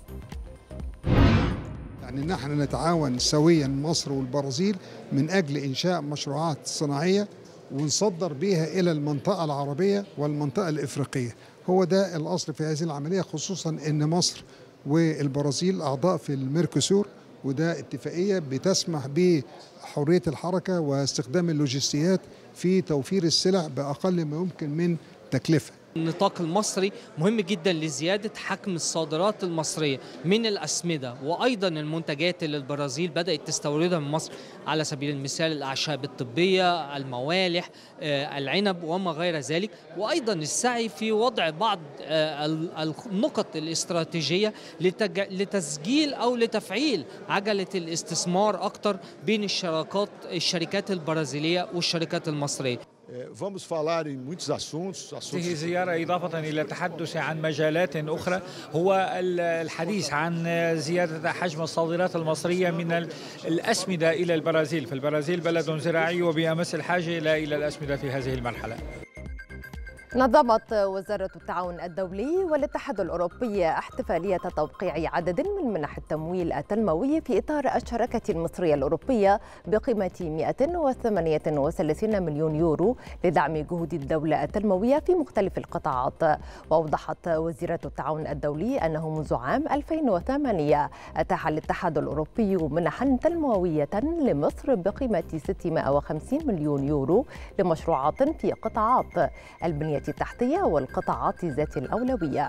[SPEAKER 25] يعني نحن نتعاون سويا مصر والبرازيل من أجل إنشاء مشروعات صناعية ونصدر بها إلى المنطقة العربية والمنطقة الإفريقية. هو ده الأصل في هذه العملية، خصوصا أن مصر والبرازيل أعضاء في الميركوسور، وده اتفاقية بتسمح بحرية الحركة واستخدام اللوجستيات في توفير السلع بأقل ما يمكن من تكلفة.
[SPEAKER 4] النطاق المصري مهم جدا لزيادة حجم الصادرات المصرية من الأسمدة وأيضا المنتجات اللي البرازيل بدأت تستوردها من مصر، على سبيل المثال الأعشاب الطبية، الموالح، العنب وما غير ذلك، وأيضا السعي في وضع بعض النقط الاستراتيجية لتسجيل أو لتفعيل عجلة الاستثمار أكتر بين الشركات البرازيلية والشركات المصرية.
[SPEAKER 5] هذه زيارة إضافة إلى التحدث عن مجالات أخرى هو الحديث عن زيادة حجم الصادرات المصرية من الأسمدة إلى البرازيل، فالبرازيل بلد زراعي وبأمس الحاجة إلى الأسمدة في هذه المرحلة.
[SPEAKER 24] نظمت وزارة التعاون الدولي والاتحاد الأوروبي احتفالية توقيع عدد من منح التمويل التنموي في إطار الشراكة المصرية الأوروبية بقيمة 138 مليون يورو لدعم جهود الدولة التنموية في مختلف القطاعات. وأوضحت وزيرة التعاون الدولي أنه منذ عام 2008 أتاح الاتحاد الأوروبي منحا تنموية لمصر بقيمة 650 مليون يورو لمشروعات في قطاعات البنية التحتية والقطاعات ذات الأولوية.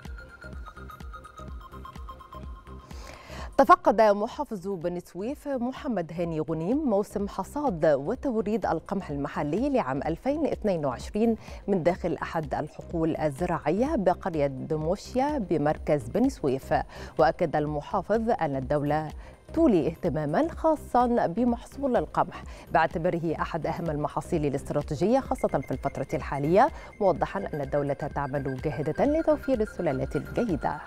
[SPEAKER 24] تفقد محافظ بني سويف محمد هاني غنيم موسم حصاد وتوريد القمح المحلي لعام 2022 من داخل أحد الحقول الزراعية بقرية دموشيا بمركز بني سويف. وأكد المحافظ أن الدولة تولي اهتماما خاصا بمحصول القمح باعتباره أحد أهم المحاصيل الاستراتيجية خاصة في الفترة الحالية، موضحا أن الدولة تعمل جاهدة لتوفير السلالات الجيدة.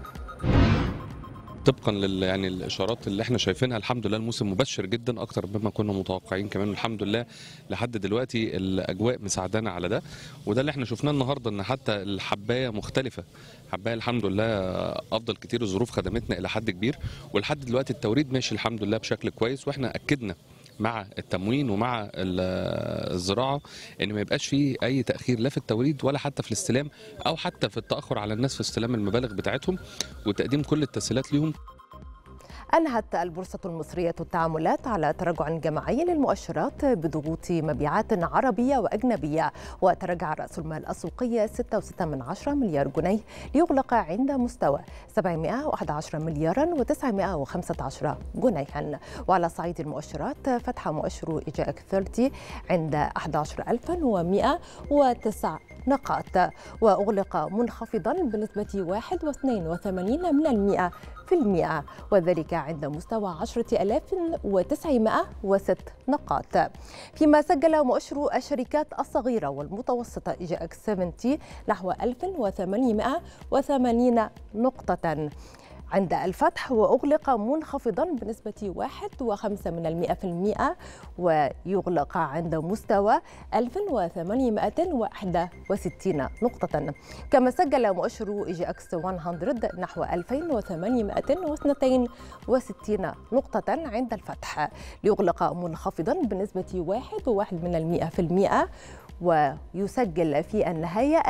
[SPEAKER 6] طبقا يعني الاشارات اللي احنا شايفينها الحمد لله الموسم مبشر جدا اكتر مما كنا متوقعين كمان، الحمد لله لحد دلوقتي الاجواء مساعدانا على ده، وده اللي احنا شفناه النهارده ان حتى الحبايه مختلفه، حبايه الحمد لله افضل كتير، الظروف خدمتنا الى حد كبير، ولحد دلوقتي التوريد ماشي الحمد لله بشكل كويس، واحنا اكدنا مع التموين ومع الزراعه ان ما يبقاش فيه اي تاخير لا في التوريد ولا حتى في الاستلام او حتى في التاخر على الناس في استلام المبالغ بتاعتهم وتقديم كل التسهيلات ليهم.
[SPEAKER 24] أنهت البورصة المصرية التعاملات على تراجع جماعي للمؤشرات بضغوط مبيعات عربية وأجنبية، وتراجع رأس المال السوقي 6.6 مليار جنيه ليغلق عند مستوى 711 مليارا و915 جنيها. وعلى صعيد المؤشرات فتح مؤشر إيجاك 30 عند 11109 نقاط، وأغلق منخفضا بنسبة 1.82% وذلك عند مستوى 10,906 نقاط. فيما سجل مؤشر الشركات الصغيرة والمتوسطة إيجاك 70 نحو 1880 نقطة عند الفتح، وأغلق منخفضا بنسبة 1.5% ويغلق عند مستوى 1861 نقطة. كما سجل مؤشر إيجاكس 100 نحو 2862 نقطة عند الفتح، ليغلق منخفضا بنسبة 1.1% ويسجل في النهاية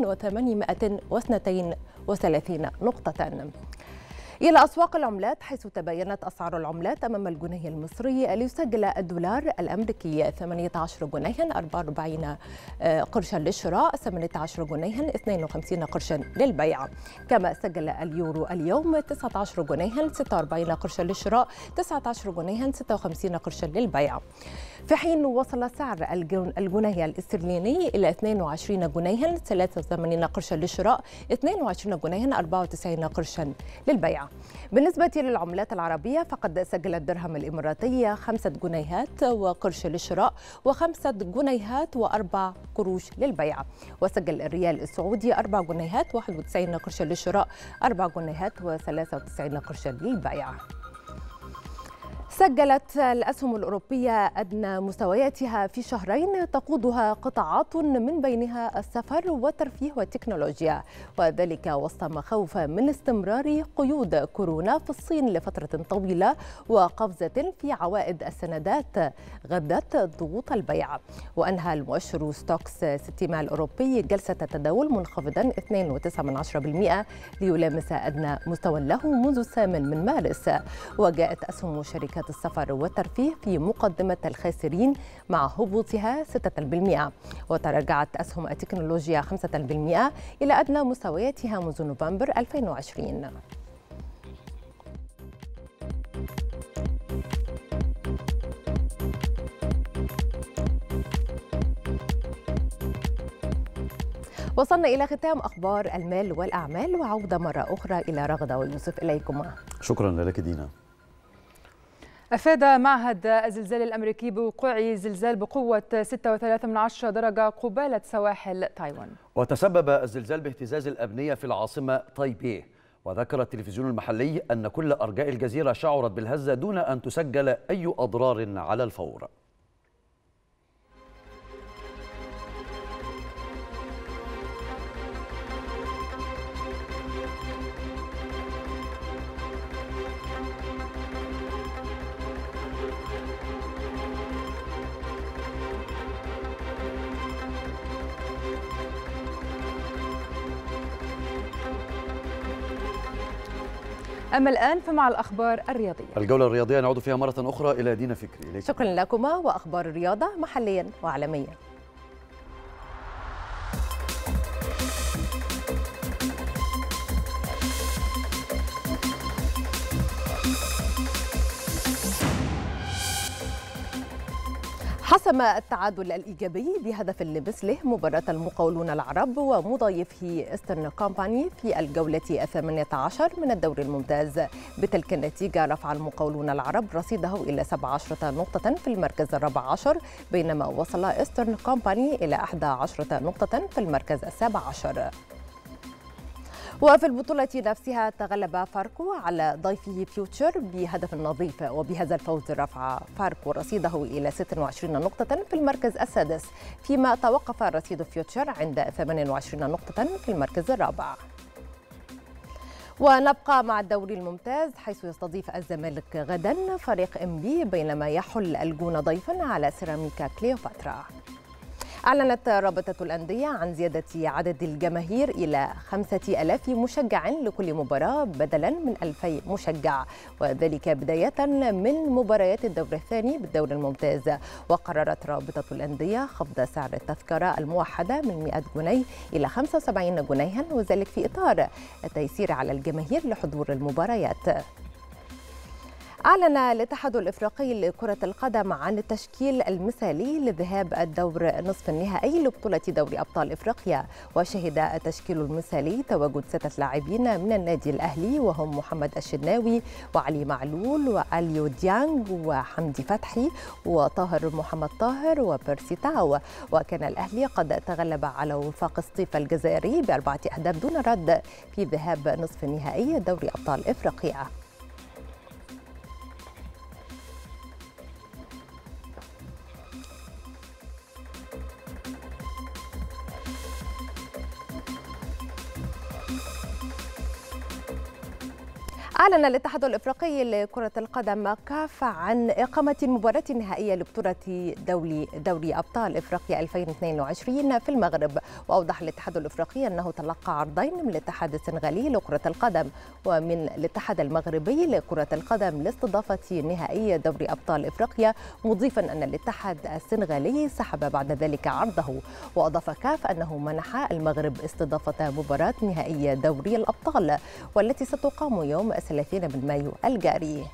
[SPEAKER 24] 2832 نقطة. إلى أسواق العملات، حيث تباينت أسعار العملات أمام الجنيه المصري ليسجل الدولار الأمريكي 18 جنيها 44 قرشا للشراء، 18 جنيها 52 قرشا للبيع. كما سجل اليورو اليوم 19 جنيها 46 قرشا للشراء، 19 جنيها 56 قرشا للبيع. في حين وصل سعر الجنيه الاسترليني إلى 22 جنيها 83 قرشا للشراء، 22 جنيها 94 قرشا للبيع. بالنسبة للعملات العربية فقد سجل الدرهم الإماراتي 5 جنيهات وقرش للشراء، و5 جنيهات و4 قروش للبيع. وسجل الريال السعودي 4 جنيهات 91 قرشا للشراء، 4 جنيهات و93 قرشا للبيع. سجلت الأسهم الأوروبية أدنى مستوياتها في شهرين تقودها قطاعات من بينها السفر والترفيه والتكنولوجيا، وذلك وسط مخاوف من استمرار قيود كورونا في الصين لفترة طويلة وقفزة في عوائد السندات غدت ضغوط البيع. وأنهى المؤشر ستوكس 600 الأوروبي جلسة تداول منخفضا 2.9% ليلامس أدنى مستوى له منذ 8 من مارس. وجاءت أسهم شركات شركة السفر والترفيه في مقدمة الخاسرين مع هبوطها 6%، وتراجعت أسهم التكنولوجيا 5% إلى أدنى مستوياتها منذ نوفمبر 2020. وصلنا إلى ختام أخبار المال والأعمال، وعودة مرة أخرى إلى رغدة ويوسف. إليكم.
[SPEAKER 1] شكرا لك دينا.
[SPEAKER 2] أفاد معهد الزلزال الأمريكي بوقوع زلزال بقوة 6.3 درجة قبالة سواحل تايوان.
[SPEAKER 1] وتسبب الزلزال باهتزاز الأبنية في العاصمة تايبيه، وذكر التلفزيون المحلي أن كل أرجاء الجزيرة شعرت بالهزة دون أن تسجل أي أضرار على الفور.
[SPEAKER 2] أما الآن فمع الأخبار الرياضية.
[SPEAKER 1] الجولة الرياضية نعود فيها مرة أخرى إلى دينا فكري.
[SPEAKER 24] شكرا لكما، وأخبار الرياضة محليا وعالميا. حسم التعادل الإيجابي بهدف لمثله مباراة المقاولون العرب ومضايفه إيسترن كومباني في الجولة 18 من الدوري الممتاز. بتلك النتيجة رفع المقاولون العرب رصيده إلى 17 نقطة في المركز ال14، بينما وصل إيسترن كومباني إلى 11 نقطة في المركز ال17. وفي البطولة نفسها تغلب فاركو على ضيفه فيوتشر بهدف نظيف، وبهذا الفوز رفع فاركو رصيده إلى 26 نقطة في المركز السادس، فيما توقف رصيد فيوتشر عند 28 نقطة في المركز الرابع. ونبقى مع الدوري الممتاز، حيث يستضيف الزمالك غدا فريق إنبي، بينما يحل الجونة ضيفا على سيراميكا كليوباترا. أعلنت رابطة الأندية عن زيادة عدد الجماهير إلى 5000 مشجع لكل مباراة بدلا من 2000 مشجع، وذلك بداية من مباريات الدور الثاني بالدوري الممتاز. وقررت رابطة الأندية خفض سعر التذكرة الموحدة من 100 جنيه إلى 75 جنيها، وذلك في إطار التيسير على الجماهير لحضور المباريات. أعلن الاتحاد الإفريقي لكرة القدم عن التشكيل المثالي لذهاب الدور نصف النهائي لبطولة دوري أبطال إفريقيا، وشهد التشكيل المثالي تواجد 6 لاعبين من النادي الأهلي، وهم محمد الشناوي وعلي معلول وأليو ديانج وحمدي فتحي وطاهر محمد طاهر وبيرسي تاو. وكان الأهلي قد تغلب على وفاق سطيف الجزائري ب4 أهداف دون رد في ذهاب نصف النهائي دوري أبطال إفريقيا. أعلن الاتحاد الإفريقي لكرة القدم كاف عن إقامة المباراة النهائية لبطولة دوري أبطال إفريقيا 2022 في المغرب. وأوضح الاتحاد الإفريقي أنه تلقى عرضين من الاتحاد السنغالي لكرة القدم ومن الاتحاد المغربي لكرة القدم لاستضافة نهائي دوري أبطال إفريقيا، مضيفا أن الاتحاد السنغالي سحب بعد ذلك عرضه. وأضاف كاف أنه منح المغرب استضافة مباراة نهائي دوري الأبطال والتي ستقام يوم 30 من مايو الجاري.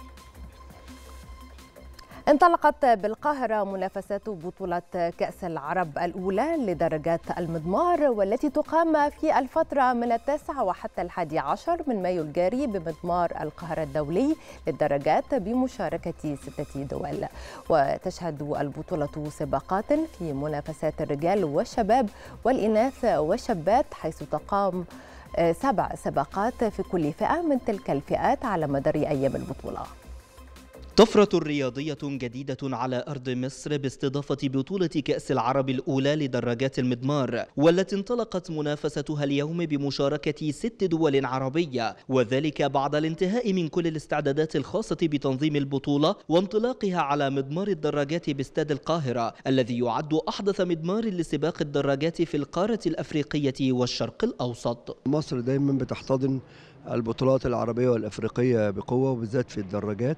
[SPEAKER 24] انطلقت بالقاهرة منافسات بطولة كأس العرب الأولى لدرجات المضمار، والتي تقام في الفترة من 9 وحتى 11 من مايو الجاري بمضمار القاهرة الدولي للدرجات بمشاركة 6 دول. وتشهد البطولة سباقات في منافسات الرجال والشباب والإناث والشابات، حيث تقام 7 سباقات في كل فئة من تلك الفئات على مدار أيام البطولة.
[SPEAKER 7] طفرة رياضية جديدة على أرض مصر باستضافة بطولة كأس العرب الأولى لدراجات المضمار، والتي انطلقت منافستها اليوم بمشاركة 6 دول عربية، وذلك بعد الانتهاء من كل الاستعدادات الخاصة بتنظيم البطولة وانطلاقها على مضمار الدراجات باستاد القاهرة، الذي يعد أحدث مضمار لسباق الدراجات في القارة الأفريقية والشرق الأوسط.
[SPEAKER 8] مصر دايما بتحتضن البطولات العربية والأفريقية بقوة، وبالذات في الدراجات.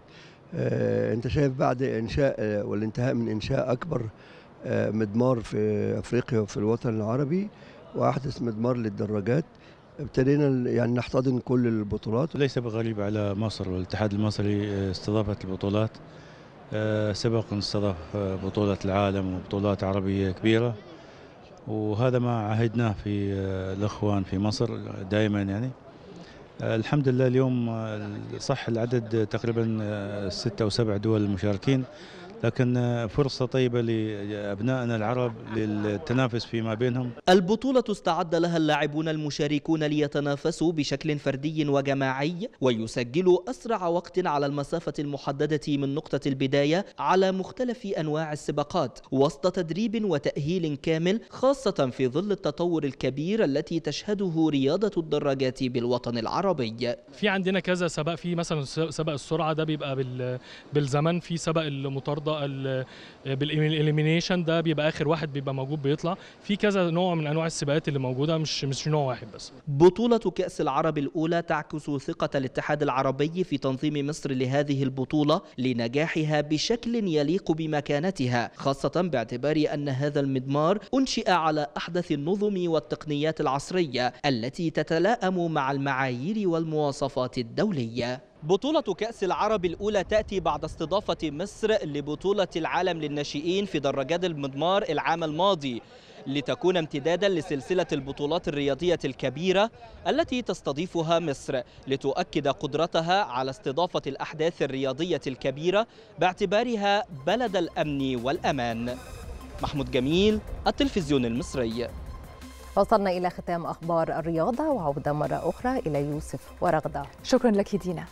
[SPEAKER 8] انت شايف بعد انشاء والانتهاء من انشاء اكبر مضمار في افريقيا وفي الوطن العربي واحدث مضمار للدراجات، ابتدينا يعني نحتضن كل البطولات.
[SPEAKER 9] ليس بغريب على مصر والاتحاد المصري استضافة البطولات. سبق ان استضاف بطولة العالم وبطولات عربية كبيرة، وهذا ما عهدناه في الاخوان في مصر دائما يعني. الحمد لله اليوم صح العدد تقريبا 6 أو 7 دول المشاركين، لكن فرصة طيبة لأبنائنا العرب للتنافس فيما بينهم.
[SPEAKER 7] البطولة استعد لها اللاعبون المشاركون ليتنافسوا بشكل فردي وجماعي ويسجلوا أسرع وقت على المسافة المحددة من نقطة البداية على مختلف أنواع السباقات وسط تدريب وتأهيل كامل، خاصة في ظل التطور الكبير التي تشهده رياضة الدراجات بالوطن العربي.
[SPEAKER 10] في عندنا كذا سباق، في مثلا سباق السرعة ده بيبقى بالزمن، في سباق المطاردة بالإليمينيشن ده بيبقى آخر واحد بيبقى موجود بيطلع، في كذا نوع من أنواع السباقات اللي موجودة، مش نوع واحد بس.
[SPEAKER 7] بطولة كأس العرب الأولى تعكس ثقة الاتحاد العربي في تنظيم مصر لهذه البطولة لنجاحها بشكل يليق بمكانتها، خاصة باعتبار أن هذا المضمار أنشئ على أحدث النظم والتقنيات العصرية التي تتلائم مع المعايير والمواصفات الدولية. بطولة كأس العرب الأولى تأتي بعد استضافة مصر لبطولة العالم للناشئين في دراجات المضمار العام الماضي، لتكون امتدادا لسلسلة البطولات الرياضية الكبيرة التي تستضيفها مصر، لتؤكد قدرتها على استضافة الأحداث الرياضية الكبيرة باعتبارها بلد الأمن والأمان. محمود جميل، التلفزيون المصري.
[SPEAKER 24] وصلنا إلى ختام أخبار الرياضة، وعودة مرة أخرى إلى يوسف ورغدة.
[SPEAKER 2] شكرا لك دينا.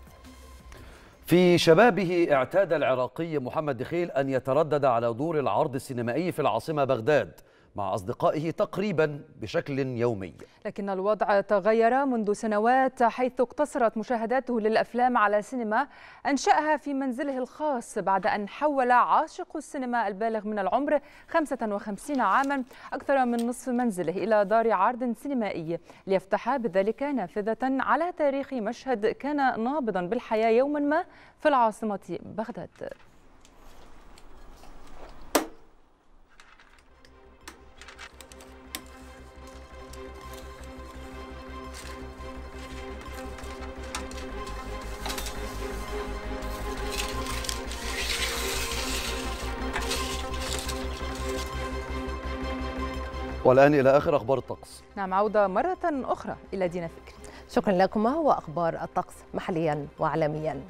[SPEAKER 1] في شبابه اعتاد العراقي محمد دخيل أن يتردد على دور العرض السينمائي في العاصمة بغداد مع أصدقائه تقريبا بشكل يومي،
[SPEAKER 2] لكن الوضع تغير منذ سنوات، حيث اقتصرت مشاهداته للأفلام على سينما أنشأها في منزله الخاص بعد أن حول عاشق السينما البالغ من العمر 55 عاما أكثر من نصف منزله إلى دار عرض سينمائي، ليفتح بذلك نافذة على تاريخ مشهد كان نابضا بالحياة يوما ما في العاصمة بغداد.
[SPEAKER 1] والآن إلى آخر أخبار الطقس.
[SPEAKER 2] نعم، عودة مرة أخرى إلى دينا فكري.
[SPEAKER 24] شكرا لكما، وأخبار الطقس محليا وعالميا.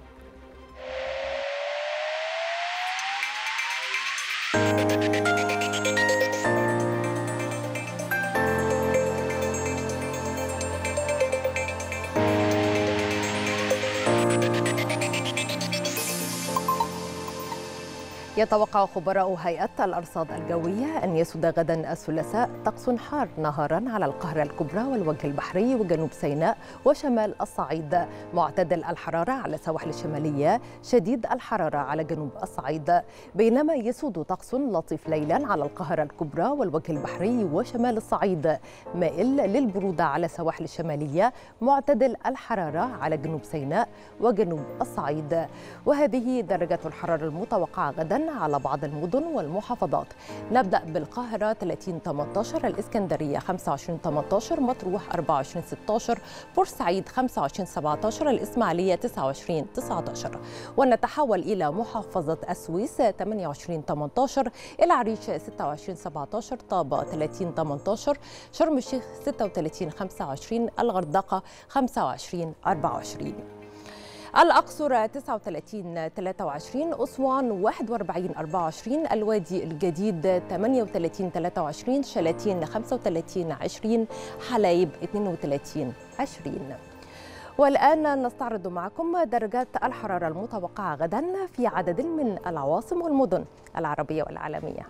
[SPEAKER 24] يتوقع خبراء هيئة الأرصاد الجوية أن يسود غدا الثلاثاء طقس حار نهارا على القاهرة الكبرى والوجه البحري وجنوب سيناء وشمال الصعيد، معتدل الحرارة على السواحل الشمالية، شديد الحرارة على جنوب الصعيد، بينما يسود طقس لطيف ليلا على القاهرة الكبرى والوجه البحري وشمال الصعيد، مائل للبرودة على السواحل الشمالية، معتدل الحرارة على جنوب سيناء وجنوب الصعيد. وهذه درجة الحرارة المتوقعة غدا على بعض المدن والمحافظات. نبدأ بالقاهرة 30-18، الإسكندرية 25-18، مطروح 24-16، بورسعيد 25-17، الإسماعيلية 29-19، ونتحول إلى محافظة السويس 28-18، العريش 26-17، طابة 30-18، شرم الشيخ 36-25، الغردقة 25-24، الأقصر 39-23، أسوان 41-24، الوادي الجديد 38-23، شلاتين 35-20، حلايب 32-20. والآن نستعرض معكم درجات الحرارة المتوقعة غدا في عدد من العواصم والمدن العربية والعالمية.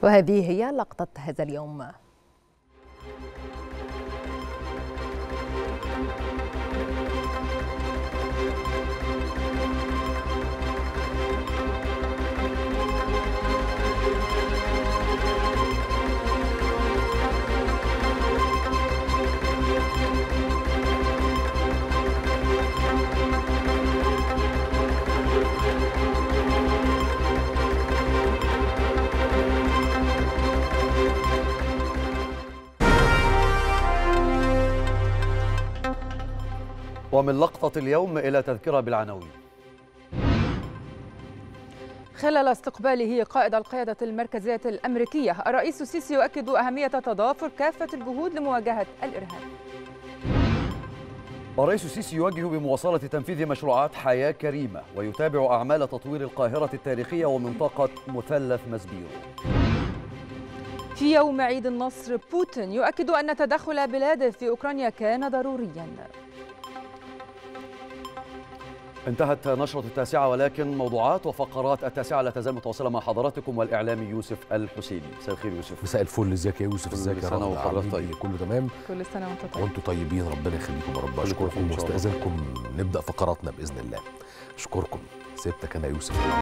[SPEAKER 24] وهذه هي لقطة هذا اليوم.
[SPEAKER 1] ومن لقطة اليوم إلى تذكرة بالعناوين.
[SPEAKER 2] خلال استقباله قائد القيادة المركزية الأمريكية، الرئيس السيسي يؤكد أهمية تضافر كافة الجهود لمواجهة الإرهاب.
[SPEAKER 1] الرئيس السيسي يوجه بمواصلة تنفيذ مشروعات حياة كريمة ويتابع أعمال تطوير القاهرة التاريخية ومنطقة مثلث مسبيرو.
[SPEAKER 2] في يوم عيد النصر، بوتين يؤكد أن تدخل بلاده في أوكرانيا كان ضرورياً.
[SPEAKER 1] انتهت نشرة 9، ولكن موضوعات وفقرات 9 لا تزال متواصلة مع حضراتكم والإعلامي يوسف الحسيني. مساء الخير يوسف.
[SPEAKER 11] مساء الفل، ازيك يا يوسف؟ ازيك يا
[SPEAKER 1] سنة وحضرتك طيب؟
[SPEAKER 11] كله تمام،
[SPEAKER 2] كل سنة وانتم طيب
[SPEAKER 11] وانتم طيبين، ربنا يخليكم يا رب. اشكركم واستاذنكم نبدأ فقراتنا بإذن الله. اشكركم، سيبتك انا يوسف.